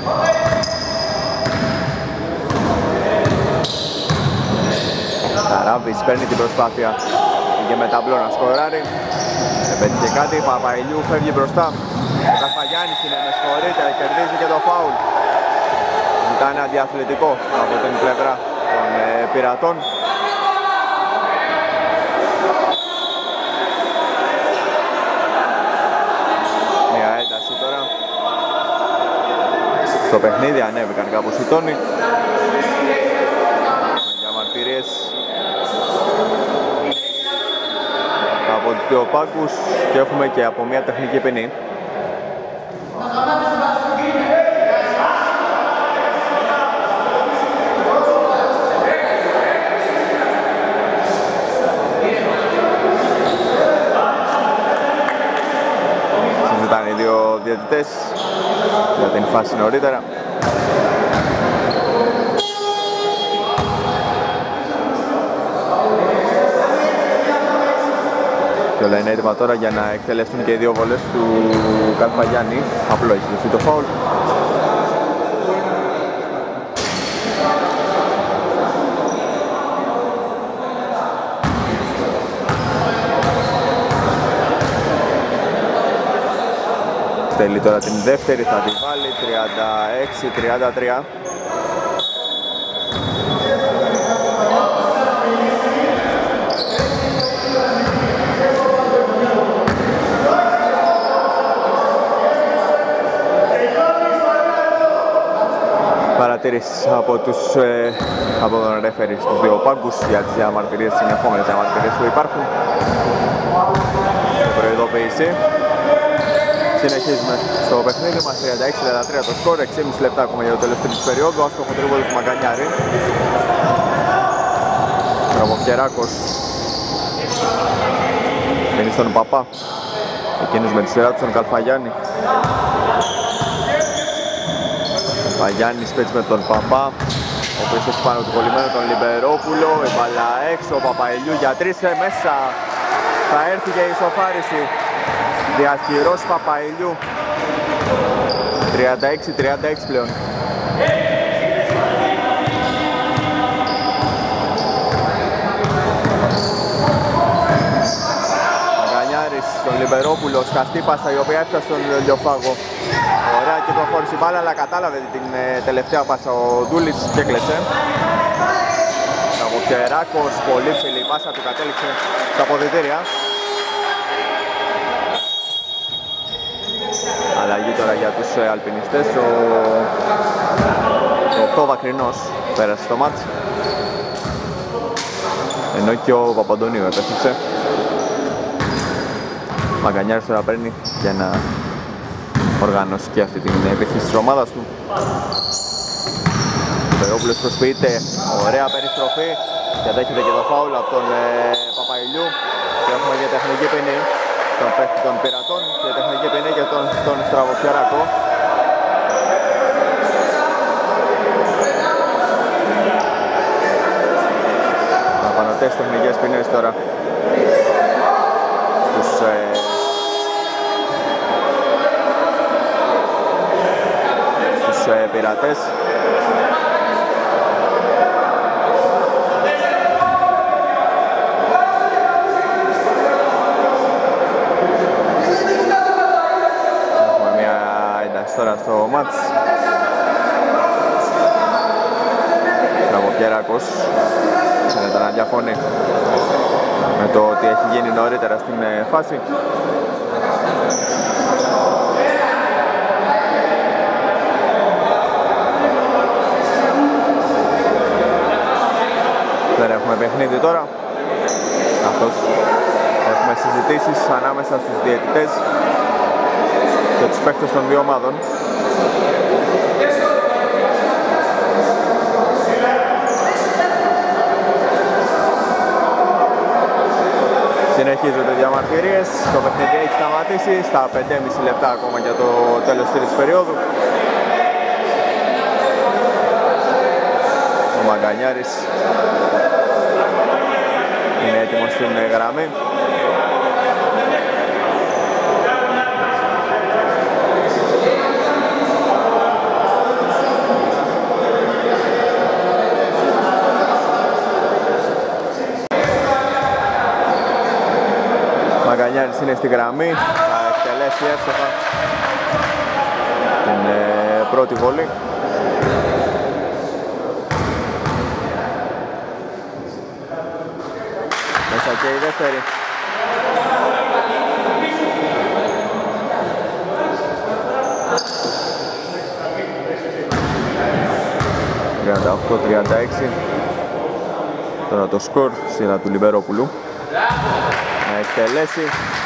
Καράβης παίρνει την προσπάθεια και με ταμπλό να σκοράρει. Δεν πέτυχε κάτι, Παπαϊλιού φεύγει μπροστά. Ο Καρφαγιάννης είναι, με συγχωρείτε, κερδίζει και το φάουλ. Ζητάνε αντιαθλητικό από την πλευρά των ε, πειρατών. Μια ένταση τώρα. Στο παιχνίδι ανέβηκαν κάπως οι τόνοι. Με διαμαρτυρίες από τους δύο πάγκους και έχουμε και από μια τεχνική ποινή. Συζητάνε οι δύο διαιτητές για την φάση νωρίτερα. Και όλα είναι έτοιμα τώρα για να εκτελεστούν και οι δύο βολές του Καρφαγιάννη. Απλό έχει δοθεί το φάουλ. Θέλει τώρα την δεύτερη, θα τη βάλει τριάντα έξι τριάντα τρία. Παρατήρηση από, τους, ε, από τον ρέφερι στους δύο πάγκους για τις διαμαρτυρίες, συνεχόμενες διαμαρτυρίες που υπάρχουν. Προειδοποίηση. Συνεχίζουμε στο παιχνίδι μας, τριάντα έξι τριάντα τρία το σκορ, έξι και μισό λεπτά ακόμα για το τελευταίο της περίοδου. Άστοχο τρίποντο του Μαγκανιάρη. Ραβοκεράκος μείνει στον Παπά. Εκείνος με τη σειρά του στον Καλφαγιάννη. Παγιάννης παίζει με τον Παπά, ο οποίος έχει πάνω του κολλημένο τον Λιμπερόπουλο. Η μπάλα έξω, ο Παπαϊλιού για τρεις μέσα. Θα έρθει και η ισοφάριση. Διαχειρός Παπαϊλιού. τριάντα έξι τριάντα έξι πλέον. Μαγκανιάρης στον Λιμπερόπουλο, σκαστή πάσα η οποία έφτασε στον Λιοφάγο. Ωραία κυκλοφόρησε η μπάλα, αλλά κατάλαβε την ε, τελευταία πάσα ο Ντούλης και έκλεψε. Κεράκος, πολύ ψηλή η πάσα του, κατέληξε στα αποδυτήρια. Αλλαγή τώρα για τους ε, αλπινιστές. Ο, ο οκτώ Βακρινός πέρασε στο μάτς, ενώ και ο Παπαντονίου επέστρεψε. Μαγκανιάρης τώρα παίρνει για να οργανώσει και αυτή την επίθεση της ομάδας του. Ο Περόπουλος προσποιείται, ωραία περιστροφή και δέχεται και το φάουλ από τον ε, Παπαϊλιού. Και έχουμε και τεχνική ποινή τον παίκτη των πειρατών και τεχνική ποινή και τον, τον Στραβοκεράκο. Απανωτές τεχνικές ποινές τώρα στους ε, ε, πειρατές. Έχουμε μια ένταση τώρα στο μάτς. Στραβοκεράκος φαίνεται να διαφωνεί με το ότι έχει γίνει νωρίτερα στην φάση. Δεν έχουμε παιχνίδι τώρα, καθώς έχουμε συζητήσεις ανάμεσα στους διαιτητές και τους παίκτες των δύο ομάδων. Συνεχίζονται διαμαρτυρίες, το παιχνίδι έχει σταματήσει στα πέντε και μισό λεπτά ακόμα για το τέλος της περίοδου. Μαγκανιάρης είναι έτοιμος στην γραμμή. Μαγκανιάρης είναι στη γραμμή, θα εκτελέσει εύστοχα την ε, πρώτη βολή. Μέσα και η δεύτερη. τριάντα οκτώ τριάντα έξι. Τώρα το σκορ, σειρά του Λιμπερόπουλου. Να εκτελέσει.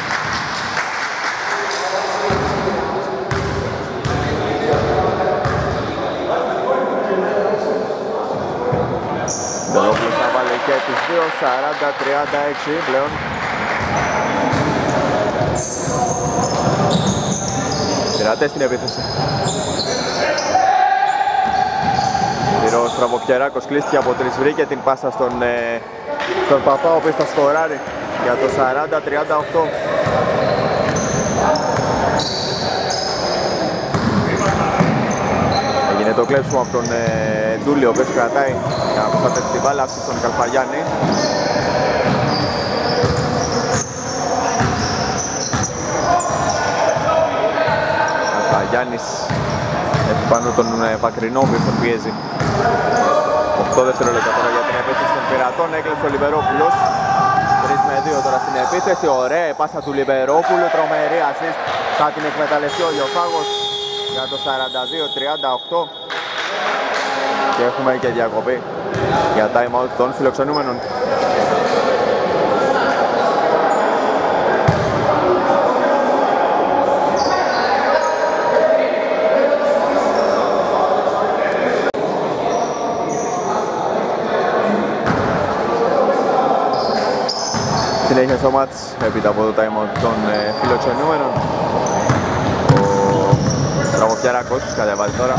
Λιμπερόπουλος θα βάλει και τις δύο, σαράντα τριάντα έξι πλέον. Πειρατές στην επίθεση. Ο Στραβοκεράκος κλείστηκε από τρεις, βρήκε την πάσα στον, ε, στον Παπά, ο οποίος θα σκοράρει για το σαράντα τριάντα οκτώ. Έγινε το κλέψιμο από τον ε, Ντούλη, ο οποίος κρατάει για να προστατεύσει την μπάλα αυτή στον Καλφαγιάννη. Καλφαγιάννης έχει πάνω τον ε, Πακρινό, ο οποίος τον πιέζει. οκτώ δευτερόλεπτα τώρα για την επίθεση των Πειρατών, έκλεψε ο Λιμπερόπουλος. τρία με δύο τώρα στην επίθεση, ωραία η πάσα του Λιμπερόπουλου, τρομερή ασίστ, θα την εκμεταλλευτεί ο Λιοφάγος για το σαράντα δύο τριάντα οκτώ. Και έχουμε και διακοπή για time out των φιλοξενούμενων. Συνέχεια στο μάτς, έπειτα από το time out των ε, φιλοξενούμενων. Ο Στραβοκεράκος κατεβάζει τώρα.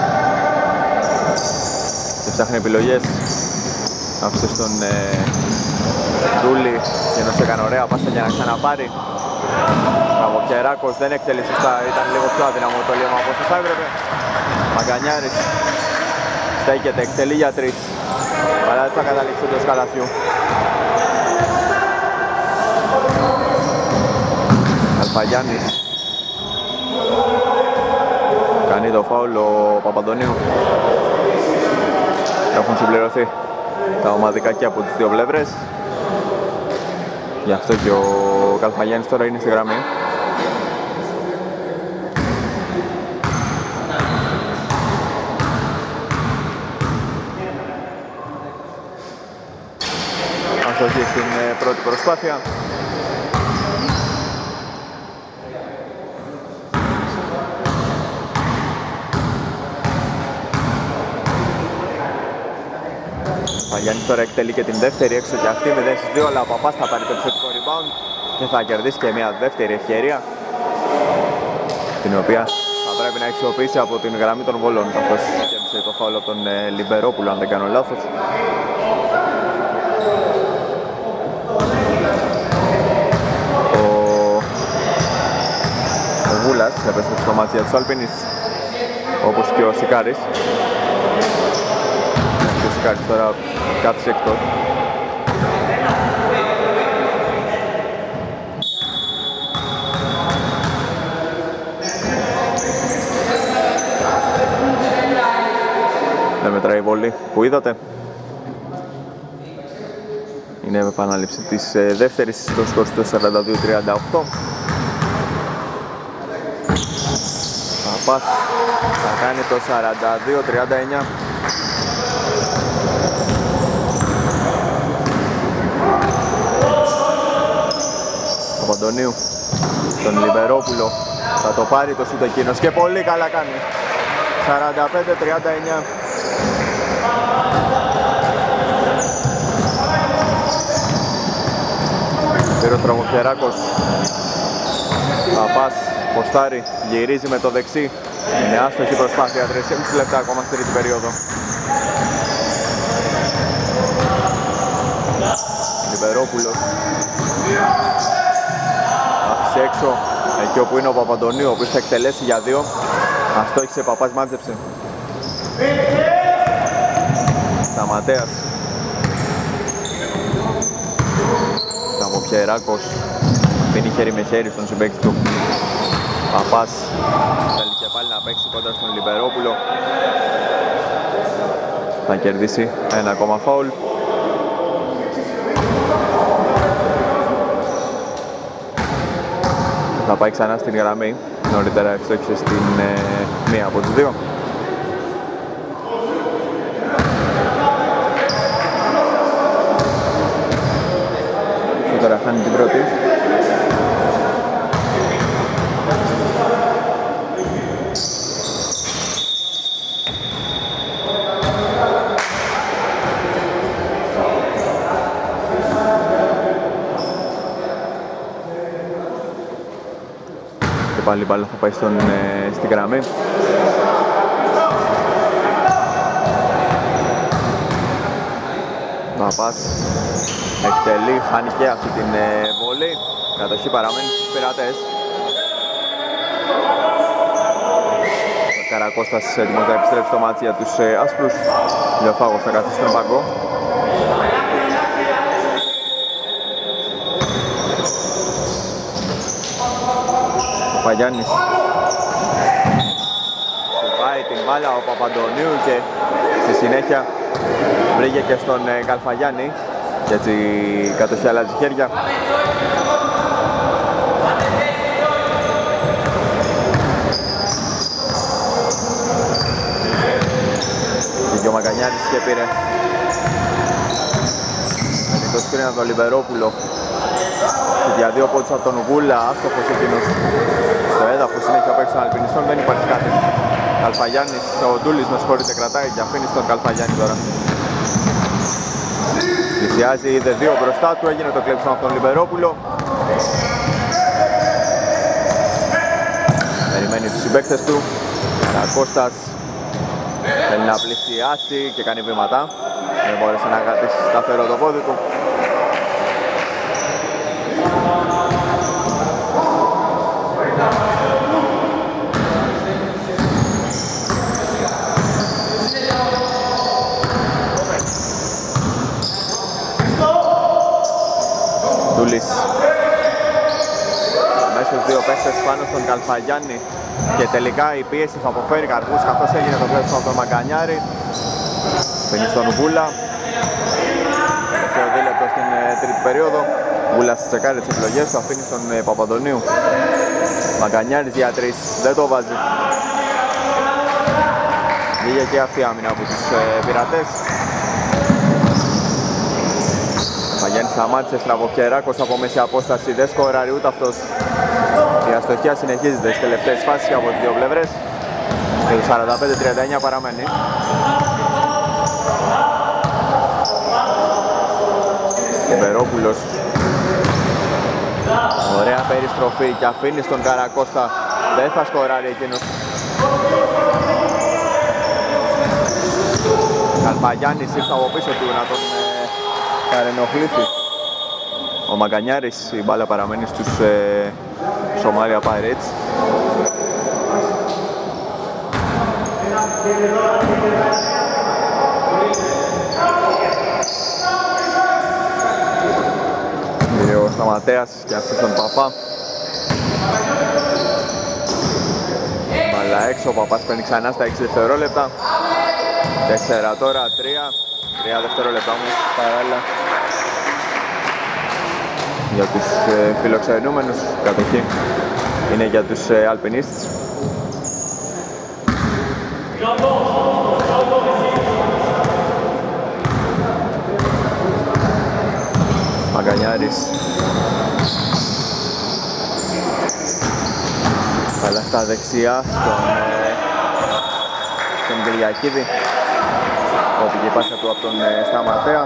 Και ψάχνει επιλογές. Άφησε στον ε, Ντούλη και να σε έκανε ωραία πάσα για να ξαναπάρει. Ο Στραβοκεράκος δεν εκτελεί σωστά, ήταν λίγο πιο αδύναμο το λίμα από όσο θα έπρεπε. Μαγκανιάρης στέκεται, εκτελεί για τρεις. Αλλά δεν θα καταλήξει το σκαλαθιού. Καλφαγιάννης κάνει το φάουλ ο Παπαντονίου. Έχουν συμπληρωθεί τα ομαδικά και από τις δύο πλευρές. Γι' αυτό και ο Καλφαγιάννης τώρα είναι στη γραμμή. Αστοχή στην πρώτη προσπάθεια. Γιάννης τώρα εκτελεί και την δεύτερη, έξω και αυτή μηδέν στις δύο, αλλά ο Παπάς θα πάρει το επιθετικό rebound και θα κερδίσει και μια δεύτερη ευκαιρία, την οποία θα πρέπει να αξιοποιήσει από την γραμμή των βολών, καθώς κέρδισε το φάουλ από τον ε, Λιμπερόπουλο, αν δεν κάνω λάθος. Ο, ο Βούλας επέστρεψε στο μάτι για τους Άλπινις, όπως και ο Σικάρης. Ο Σικάρης τώρα κάθισε εκτός. Δεν μετράει η βολή που είδατε. Είναι επανάληψη της ε, δεύτερης, το σκορ στο σαράντα δύο τριάντα οκτώ. Παπάς θα κάνει το σαράντα δύο τριάντα εννιά. Παπαντονίου τον Λιμπερόπουλο, θα το πάρει το σούτ εκείνος και πολύ καλά κάνει. Σαράντα πέντε τριάντα εννιά. Πήρε ο Στραβοκεράκος. Παπάς ποστάρει, γυρίζει με το δεξί. Είναι άστοχη προσπάθεια, τρία και μισό λεπτά ακόμα στη τρίτη περίοδο. Λιμπερόπουλος άφησε έξω εκεί όπου είναι ο Παπαντονίου, ο οποίος θα εκτελέσει για δύο. Αστόχησε, Παπάς μάζεψε. Σταματέας. Σταμοπιεράκος αφήνει χέρι με χέρι στον συμπαίκτη του. Παπάς θέλει και πάλι να παίξει κοντά στον Λιμπερόπουλο. Θα κερδίσει ένα ακόμα φάουλ. Θα πάει ξανά στην γραμμή. Νωρίτερα ευστόχησε στην ε, μία από τις δύο. Και τώρα χάνει την πρώτη. Πάλι η μπάλα θα πάει στον, ε, στην γραμμή. Παπάς εκτελεί, χάνει και αυτή την ε, βόλη. Κατοχή παραμένει στους πειρατές. Ο Καρακώστας έτοιμος να επιστρέψει στο μάτι για τους ε, άσπρους. Λιοφάγος θα καθίσει στον πάγκο. Παγιάννης πάει την μπάλα ο Παπαντονίου και στη συνέχεια βρήκε και στον Καλφαγιάννη και έτσι η κατοχή αλλάζει χέρια. Και ο Μαγκανιάρης και πήρε το σκριν από τον Λιμπερόπουλο. Για δύο πόντους από τον Γούλα, άστοχος εκείνος στο έδαφος, συνέχεια παίξει των Αλπινιστών, δεν υπάρχει κάτι. Καλφαγιάννης, ο Ντούλης με συγχωρείτε, κρατάει και αφήνει στον Καλφαγιάννη τώρα. Πλησιάζει, είδε δύο μπροστά του, έγινε το κλέψιμο από τον Λιμπερόπουλο. Περιμένει τους συμπαίκτες του. Κώστας θέλει να πλησιάσει και κάνει βήματα. Δεν μπόρεσε να κρατήσει σταθερό το πόδι του. Τούλης. Αμέσως δύο παίκτες πάνω στον Καλφαγιάννη και τελικά η πίεση θα αποφέρει καρπούς καθώς έγινε το κλέψιμο από τον Μαγκανιάρη. Πίνει στον Βούλα. Τελευταίο δίλεπτο στην ε, τρίτη περίοδο. Βούλας τσεκάρει τις επιλογές του, αφήνει στον ε, Παπαντονίου. Μαγκανιάρης για τρεις, δεν το βάζει. Βγήκε και αυτή η άμυνα από τους ε, πειρατές. Μαγιάννης σταμάτησε, Στραβοπιεράκος από μέση απόσταση, δεν σκοράρει ούτε αυτός. Η αστοχία συνεχίζεται στις τελευταίες φάσεις από τις δύο πλευρές. Και το σαράντα πέντε τριάντα εννιά παραμένει. Λιμπερόπουλος. Ωραία περιστροφή και αφήνει στον Καρακώστα. Δεν θα σκοράρει εκείνος. Καλφαγιάννης ήρθε από πίσω του να τον ε, παρενοχλήσει. Ο Μαγκανιάρης, η μπάλα παραμένει στους ε, Σομάλια Pirates. Πήρε ο Σταματέας και αυτή στον Παπά. Μπάλα έξω, ο Παπάς παίρνει ξανά στα έξι δευτερόλεπτα. τέσσερα τώρα, τρία. τρία δευτερόλεπτα όμως παράλληλα. Για τους ε, φιλοξενούμενους, κατοχή είναι για τους ε, Alpinists. Μαγκανιάρης. Καλά στα δεξιά, στον, ε, στον Κυριακίδη. Όπου η πάσα του από τον ε, Σταματέα.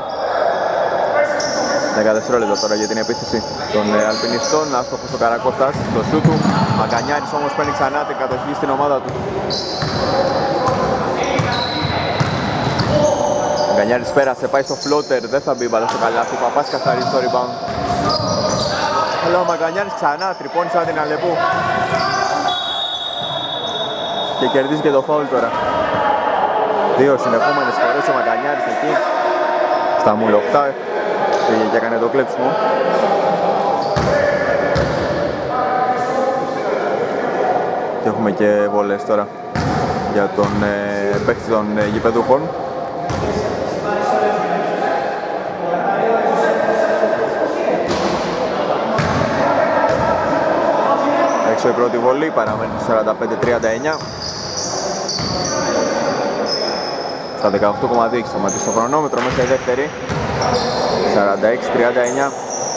δέκα δευτερόλεπτα τώρα για την επίθεση των ε, Αλπινιστών. Άστοχος ο Καρακώστας στο σούτ του. Μαγκανιάρης όμως παίρνει ξανά την κατοχή στην ομάδα του. Ο Μαγκανιάρης πέρασε, πάει στο floater, δεν θα μπει μπάλα στο καλάθι. Παπάς καθαρίζει το rebound. Αλλά ο Μαγκανιάρης ξανά τρυπώνει σαν την Αλεπού. Και κερδίζει και το foul τώρα. Δύο συνεχόμενες φορές ο Μαγκανιάρης εκεί. Στα μουλοχτά. Πήγε και έκανε το κλέψιμο. Και έχουμε και βολές τώρα για τον ε, παίκτη των ε, γηπεδούχων. Έξω η πρώτη βολή, παραμένει σαράντα πέντε τριάντα εννιά. Στα δεκαοκτώ κόμμα δύο έχει σταματήσει το χρονόμετρο μέσα η δεύτερη. σαράντα έξι τριάντα εννιά.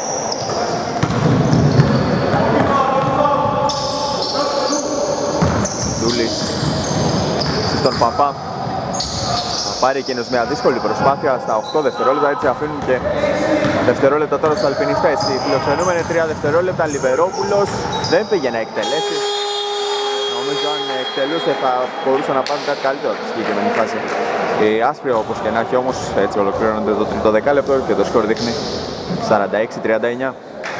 Ντούλης στον Παπά. Θα πάρει εκείνος μια δύσκολη προσπάθεια στα οκτώ δευτερόλεπτα, έτσι αφήνουν και δευτερόλεπτα τώρα στους αλπινιστές. Οι φιλοξενούμενοι τρία δευτερόλεπτα. Λιβερόπουλος δεν πήγε να εκτελέσει. Νομίζω αν εκτελούσε θα μπορούσαν να πάρουν κάτι καλύτερο από τη συγκεκριμένη φάση. Η άσπρη όπως και να έχει όμως, έτσι ολοκληρώνονται το τρίτο δεκάλεπτο και το σκορ δείχνει σαράντα έξι τριάντα εννιά.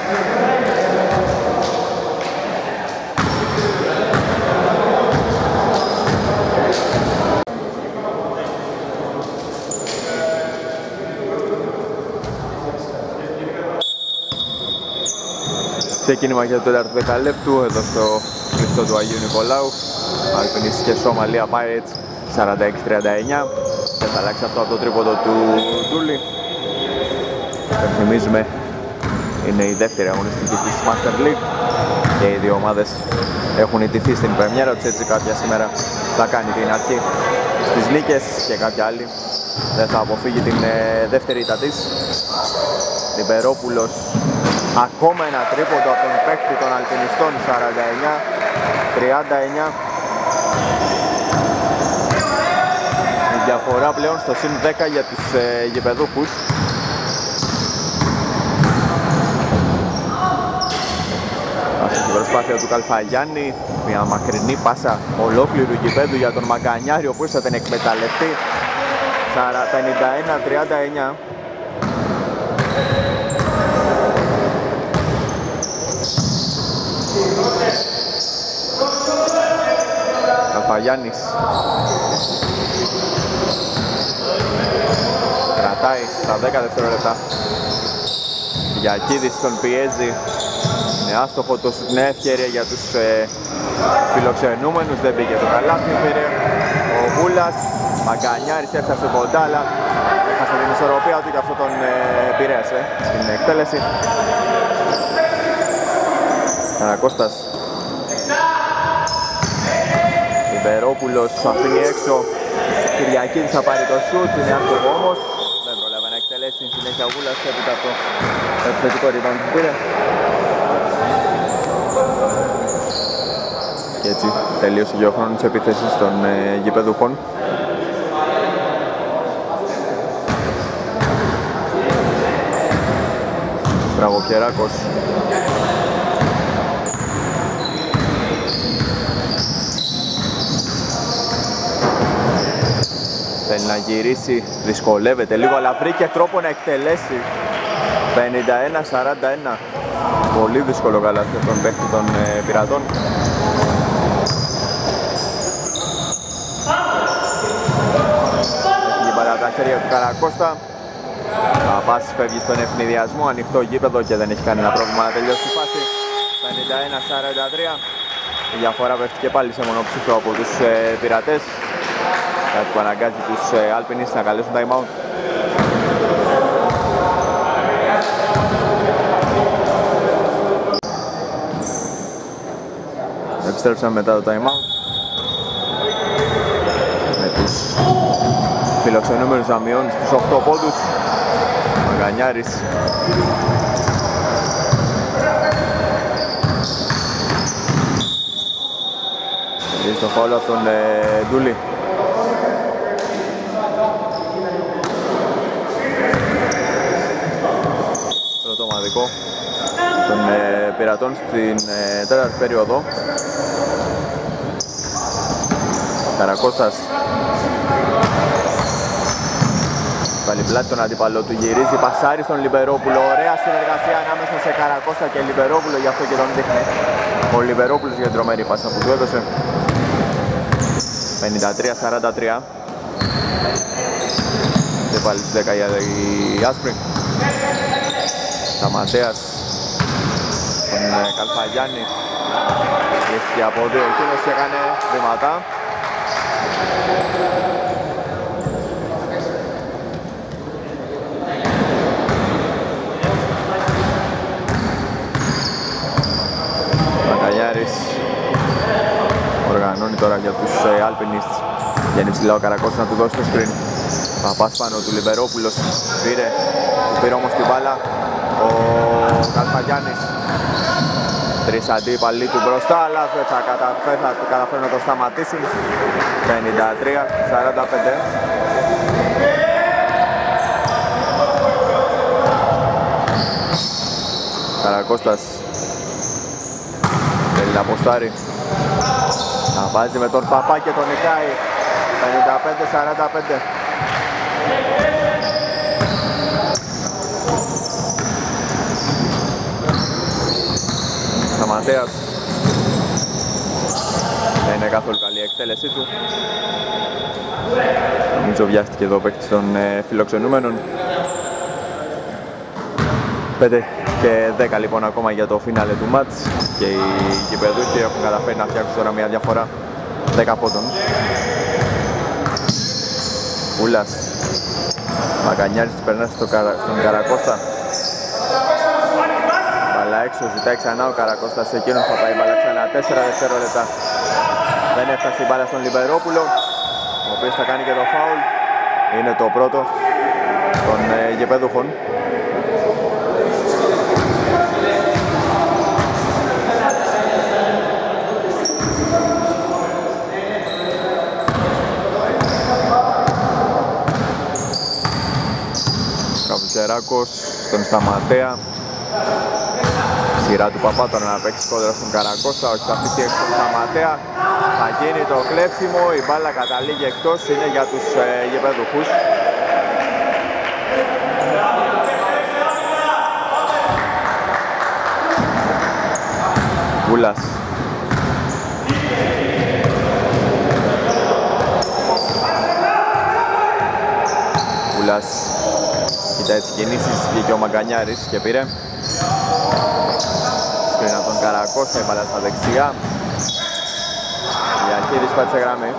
Ξεκίνημα για το τέταρτο δεκαλέπτου εδώ στο κλειστό του Αγίου Νικολάου. Αλπινιστές και Σομαλία Pirates σαράντα έξι τριάντα εννιά. Δεν θα αλλάξει αυτό από το τρίποντο του Ντούλη. Θυμίζουμε είναι η δεύτερη αγωνιστική της Master League και οι δύο ομάδες έχουν ιτηθεί στην πρεμιέρα τους, έτσι κάποια σήμερα θα κάνει την αρχή στις νίκες και κάποια άλλη δεν θα αποφύγει την ε, δεύτερη ήττα της. Λιμπερόπουλος, ακόμα ένα τρίποντο από τον παίκτη των αλπινιστών, σαράντα εννιά τριάντα εννιά. Η διαφορά πλέον στο συν δέκα για τους ε, γηπεδούχους. Αυτή η προσπάθεια του Καλφαγιάννη, μια μακρινή πάσα ολόκληρου γηπέδου για τον Μαγκανιάρη, ο οποίος θα την εκμεταλλευτεί. πενήντα ένα τριάντα εννιά. Καλφαγιάννης κρατάει στα δέκα δευτερόλεπτα. Γιακίδης τον πιέζει. Είναι άστοχο το σουτ, νέα ευκαιρία για τους ε, φιλοξενούμενους. Δεν πήγε το καλάθι, πήρε ο Βούλας. Μαγκανιάρης έφτασε κοντά, αλλά έχασε την ισορροπία του και αυτό τον ε, επηρέασε στην εκτέλεση. Ανακώστας. Ιβερόπουλος αφήνει έξω. Κυριακίδης θα πάρει το σουτ, είναι άστοχο όμως. Δεν πρόλαβε να εκτελέσει, συνέχεια ο Βούλας έπειτα από το επιθετικό rebound που πήρε. Και έτσι τελείωσε και ο χρόνος της επίθεσης των ε, γηπεδούχων. Στραβοκεράκος. Θέλει να γυρίσει, δυσκολεύεται λίγο, αλλά βρήκε τρόπο να εκτελέσει. πενήντα ένα σαράντα ένα. Πολύ δύσκολο καλάθι από τον παίκτη των ε, πειρατών. Έχει μπαλά τα χέρια του Καρακώστα. Παπάς φεύγει στον ευνηδιασμό, ανοιχτό γήπεδο και δεν έχει κανένα πρόβλημα να τελειώσει τη φάση. πενήντα ένα σαράντα τρία. Η διαφορά πέφτει και πάλι σε μονοψήφιο από τους ε, πειρατές. Κάτι που αναγκάζει τους ε, Alpinists να καλέσουν time out. Επιστρέψαμε μετά το time out. Με τους φιλοξενούμενους να μειώνουν στους οκτώ πόντους. Μαγκανιάρης. Τελείωσε το φάουλ από τον ε, Ντούλη. Πρώτο ομαδικό των ε, πειρατών στην ε, τέταρτη περίοδο. Καρακώστας. Βάλει πλάτη τον αντίπαλο του, γυρίζει, πασάρι στον Λιμπερόπουλο. Ωραία συνεργασία ανάμεσα σε Καρακώστα και Λιμπερόπουλο, γι' αυτό και τον δείχνει ο Λιμπερόπουλος για την τρομερή πάσα που του έδωσε. πενήντα τρία σαράντα τρία. Και πάλι στις δέκα η άσπρη. Σταματέας στον Καλφαγιάννη. Λήφθηκε από δύο εκείνος και έκανε βήματα. Μακαλιάρης οργανώνει τώρα για τους Alpinists. Βγαίνει ψηλά ο Καρακώσης να του δώσει το screen. Παπάς πάνω του, Λιμπερόπουλος πήρε, του πήρε όμως την μπάλα ο Καλφαγιάννης. Τρεις αντίπαλοι του μπροστά, αλλά δεν θα, κατα... θα καταφέρουν να το σταματήσουν. πενήντα τρία σαράντα πέντε. Καρακώστας θέλει να αποστάρει. Να βάζει με τον Παπά και τον νικάει. πενήντα πέντε σαράντα πέντε. Σταματέας. Δεν είναι καθόλου καλή η εκτέλεσή του. Νομίζω βιάστηκε εδώ ο παίκτης των ε, φιλοξενούμενων. πέντε και δέκα λοιπόν ακόμα για το φινάλε του μάτς. Και οι γηπεδούχοι έχουν καταφέρει να φτιάξουν τώρα μια διαφορά δέκα πόντων. Ούλας. Μαγκανιάρης περνάει στο καρα... στον Καρακώστα. Μπαλά έξω, ζητάει ξανά ο Καρακώστας, εκείνος θα πάει μπαλά ξανά, τέσσερα δευτερόλεπτα. Δεν έφτασε η μπάλα στον Λιμπερόπουλο, ο οποίος θα κάνει και το φάουλ. Είναι το πρώτο των ε, γηπεδούχων. Καβουτσεράκος στον Σταματέα. Σειρά του Παπά τώρα να παίξει κόντρα στον Καρακώστα, όχι θα αφήσει έξω τον Σταματέα. Θα γίνει το κλέψιμο, η μπάλα καταλήγει εκτός, είναι για τους ε, γηπεδούχους. Βούλας. Βούλας. Κοιτάει τις κινήσεις, βγήκε ο Μαγκανιάρης και πήρε. Σκρίνα από τον Καρακώστα, η μπάλα στα δεξιά. Διαχείριση πάτησε γραμμή.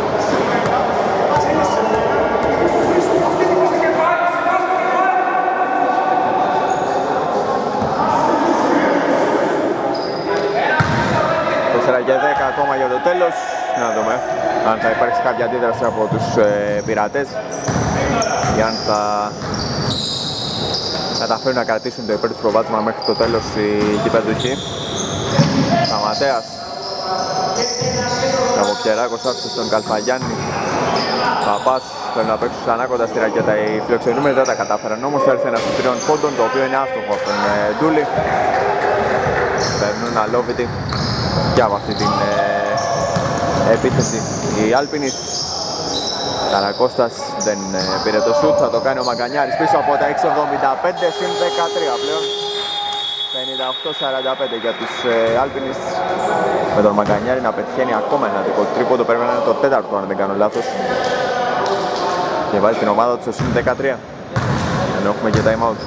τέσσερα και δέκα ακόμα για το τέλος. Να δούμε αν θα υπάρξει κάποια αντίδραση από τους ε, πειρατές ή αν θα καταφέρουν να κρατήσουν το υπέρ του προβάδισμα μέχρι το τέλος οι γηπεδούχοι. Σταματέας. Καβουτσεράκος άφησε στον Καλφαγιάννη. Παπάς θέλουν να παίξουν ξανά κοντά στη ρακέτα οι φιλοξενούμενοι, δεν τα κατάφεραν όμως. Έρθε ένα στους τριών πόντων, το οποίο είναι άστοχο από τον ε, Ντούλη. Περνούν αλόβητοι και από αυτή την ε, επίθεση οι Alpinists. Καρακώστας δεν ε, πήρε το σουτ, θα το κάνει ο Μαγκανιάρης πίσω από τα έξι εβδομήντα πέντε συν δεκατρία πλέον. πενήντα οκτώ σαράντα πέντε για τους ε, Alpinists. Με τον Μαγκανιάρη να πετυχαίνει ακόμα ένα δικό τρίποντο, πρέπει να είναι το τέταρτο αν δεν κάνω λάθος. Και βάζει την ομάδα του στο συν δεκατρία. Ενώ έχουμε και time out.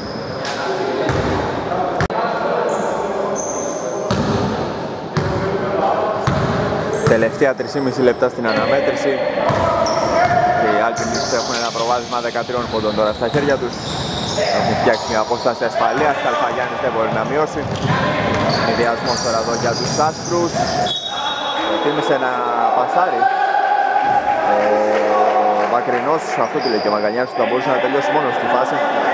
Τελευταία τρία και μισό λεπτά στην αναμέτρηση. Και οι Alpinists έχουν ένα προβάδισμα δεκατρία πόντων τώρα στα χέρια τους. Έχουν φτιάξει μια απόσταση ασφαλείας, Καλφαγιάννης δεν μπορεί να μειώσει. Ιδιασμός τώρα εδώ για τους άσπρους. Προτίμησε να πασάρει. Ο Μακρινός, αυτό του λέει και ο Μαγκανιάρης, θα μπορούσε να τελειώσει μόνο στη φάση.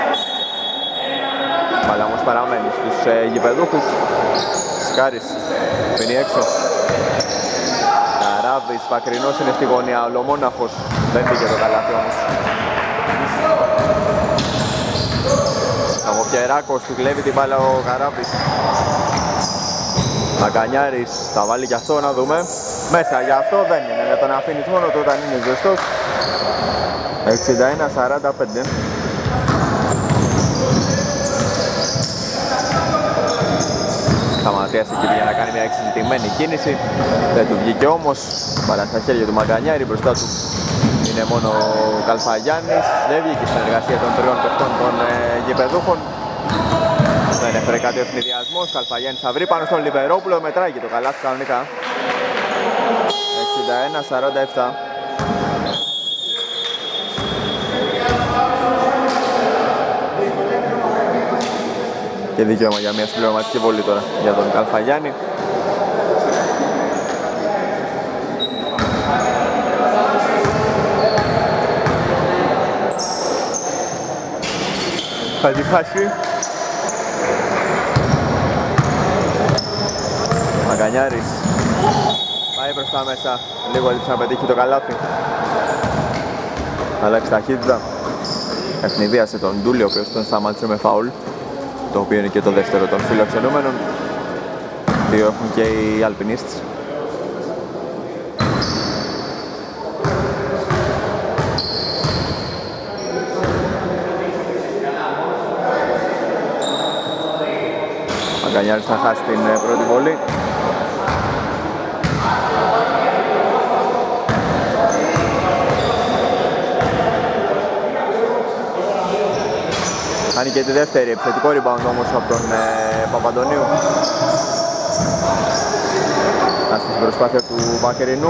Αλλά όμως παραμένει στους ε, γηπεδούχους. Σκάρης, πίνει έξω. Καράβης, Μακρινός είναι στη γωνία, ολομόναχος. Δεν πήγε το καλάθι όμως. Καβουτσεράκος, του κλέβει την μπάλα ο Καράβης. Μαγκανιάρης θα βάλει και αυτό, να δούμε. Μέσα, γι' αυτό δεν είναι, με τον αφήνεις μόνο του όταν είναι ζεστός. εξήντα ένα σαράντα πέντε. τρία σε κύριο για να κάνει μια εξειδικευμένη κίνηση. Δεν του βγήκε όμως. Μπάλα στα χέρια του Μαγκανιάρη, μπροστά του είναι μόνο ο Καλφαγιάννης. Δεν βγήκε στην εργασία των τριών παιχτών των ε, γηπεδούχων. Δεν έφερε κάτι ο ευνηδιασμός. Καλφαγιάννης θα βρει πάνω στον Λιβερόπουλο, μετράει και το καλάθι κανονικά. εξήντα ένα σαράντα επτά. Και δικαίωμα για μια συμπληρωματική βολή τώρα για τον Καλφαγιάννη. Θα τη χάσει. Μαγκανιάρης πάει προς τα μέσα, λίγο έλειψε να πετύχει το καλάθι. Αλλάξει ταχύτητα. Ευνηδίασε τον Ντούλη, ο οποίος τον σταμάτησε με φαουλ, το οποίο είναι και το δεύτερο των φιλοξενούμενων. Δύο έχουν και οι Αλπινίστες. Μαγκανιάρης θα χάσει την πρώτη βολή. Κάνει και τη δεύτερη, επιθετικό rebound όμως από τον ε, Παπαντονίου. Άσχη στην προσπάθεια του Μακερινού.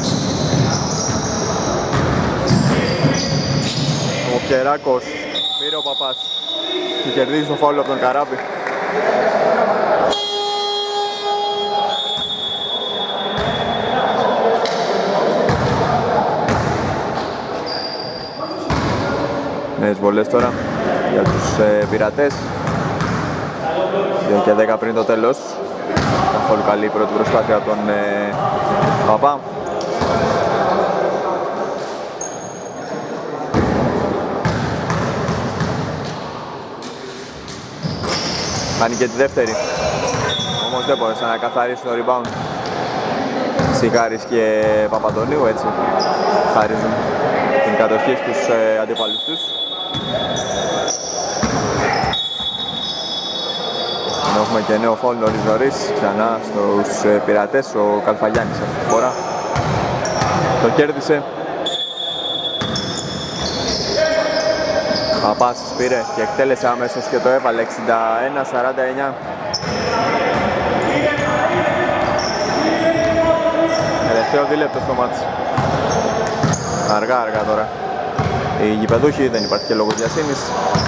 Ο Κεράκος πήρε ο Παπάς και κερδίζει το φάουλ από τον Καράβη. Νέες βολές τώρα για τους ε, πειρατές. δύο και δέκα πριν το τέλος. Καθόλου καλή η πρώτη προσπάθεια από τον ε, Παπά. Κάνει και τη δεύτερη. Όμως δεν μπόρεσαν να καθαρίσει το rebound. Σιγάρης και Παπαντονίου, έτσι χαρίζουν την κατοχή στους ε, αντίπαλους τους. Έχουμε και νέο φάουλ νωρίς νωρίς ξανά στους ε, πειρατές. Ο Καλφαγιάννης αυτή τη φορά το κέρδισε. Παπάς πήρε και εκτέλεσε αμέσως και το έβαλε. Εξήντα ένα σαράντα εννιά. Τελευταίο δίλεπτο στο μάτς. Αργά αργά τώρα οι γηπεδούχοι, δεν υπάρχει και λόγος διασύνης.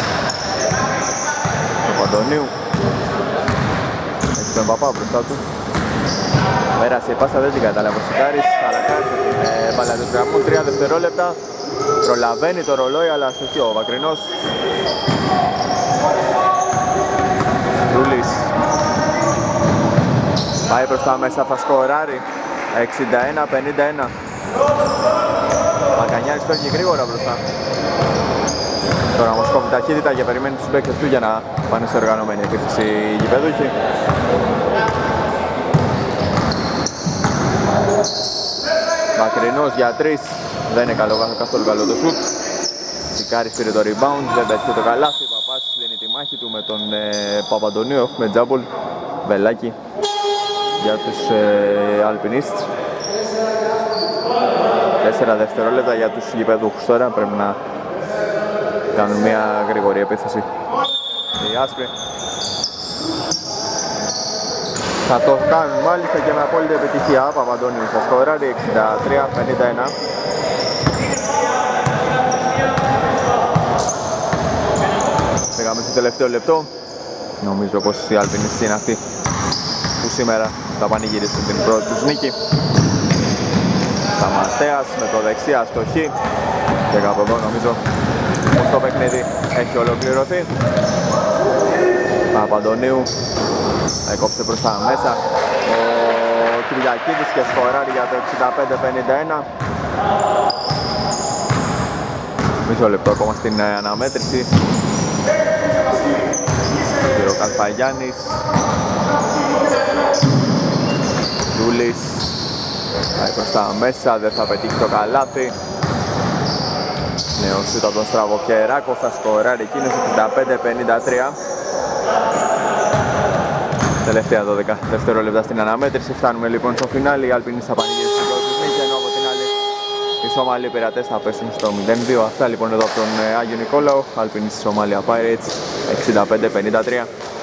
Του Παντονίου έχει τον Παπά μπροστά του. Πέρασε η πάσα, δεν την κατάλαβε ο Σικάρης, αλλά κάτσε την μπάλα του γραμμού. Τρία δευτερόλεπτα. Προλαβαίνει το ρολόι, αλλά αστοχεί ο Μακρινός. Ντούλης πάει προς τα μέσα, θα σκοράρει. εξήντα ένα πενήντα ένα. Μαγκανιάρης παίρνει γρήγορα μπροστά. Τώρα όμως κόβει ταχύτητα και περιμένει τους παίκτες του για να πάνε σε οργανωμένη επίθεση οι γηπεδούχοι. Μακρινός για τρεις. Δεν είναι καλό, καθόλου καλό το σουτ. Σικάρης πήρε το rebound, δεν πέτυχε το καλάθι. Παπάς δίνει τη μάχη του με τον ε, Παπαντονίου. Έχουμε τζάμπολ, βελάκι για τους ε, Αλπινίστες. Τέσσερα δευτερόλεπτα για τους γηπεδούχους τώρα, πρέπει να κάνουν μια γρήγορη επίθεση. Οι άσπροι θα το κάνουν μάλιστα και με απόλυτη επιτυχία. Παπαντονίου θα σκοράρει. Εξήντα τρία πενήντα ένα. Πήγαμε στο τελευταίο λεπτό. Νομίζω πως οι Αλπινιστές είναι αυτοί που σήμερα θα πανηγυρίσουν την πρώτη τους νίκη. Σταματέας με το δεξί αστοχή. Και από εδώ νομίζω πως το παιχνίδι έχει ολοκληρωθεί. Παπαντονίου έκοψε προς τα μέσα ο Κυριακίδης και σκοράρει για το εξήντα πέντε πενήντα ένα. Μισό λεπτό ακόμα στην αναμέτρηση. Και ο Καλφαγιάννης. Ντούλης πάει προς τα μέσα, δεν θα πετύχει το καλάθι. Νέο σούτ από τον Στραβοκεράκο, θα σκοράρει εκείνος εξήντα πέντε πενήντα τρία. Τελευταία δώδεκα δευτερόλεπτα στην αναμέτρηση. Φτάνουμε λοιπόν στο φινάλι. Οι Αλπινοί θα πανηγυρίσουν την πρώτη τους νίκη, ενώ από την άλλη οι Σομαλοί Πειρατές θα πέσουν στο μηδέν δύο. Αυτά λοιπόν εδώ από τον Άγιο Νικόλαο. Αλπινοί στη Σομάλια Pirates εξήντα πέντε πενήντα τρία.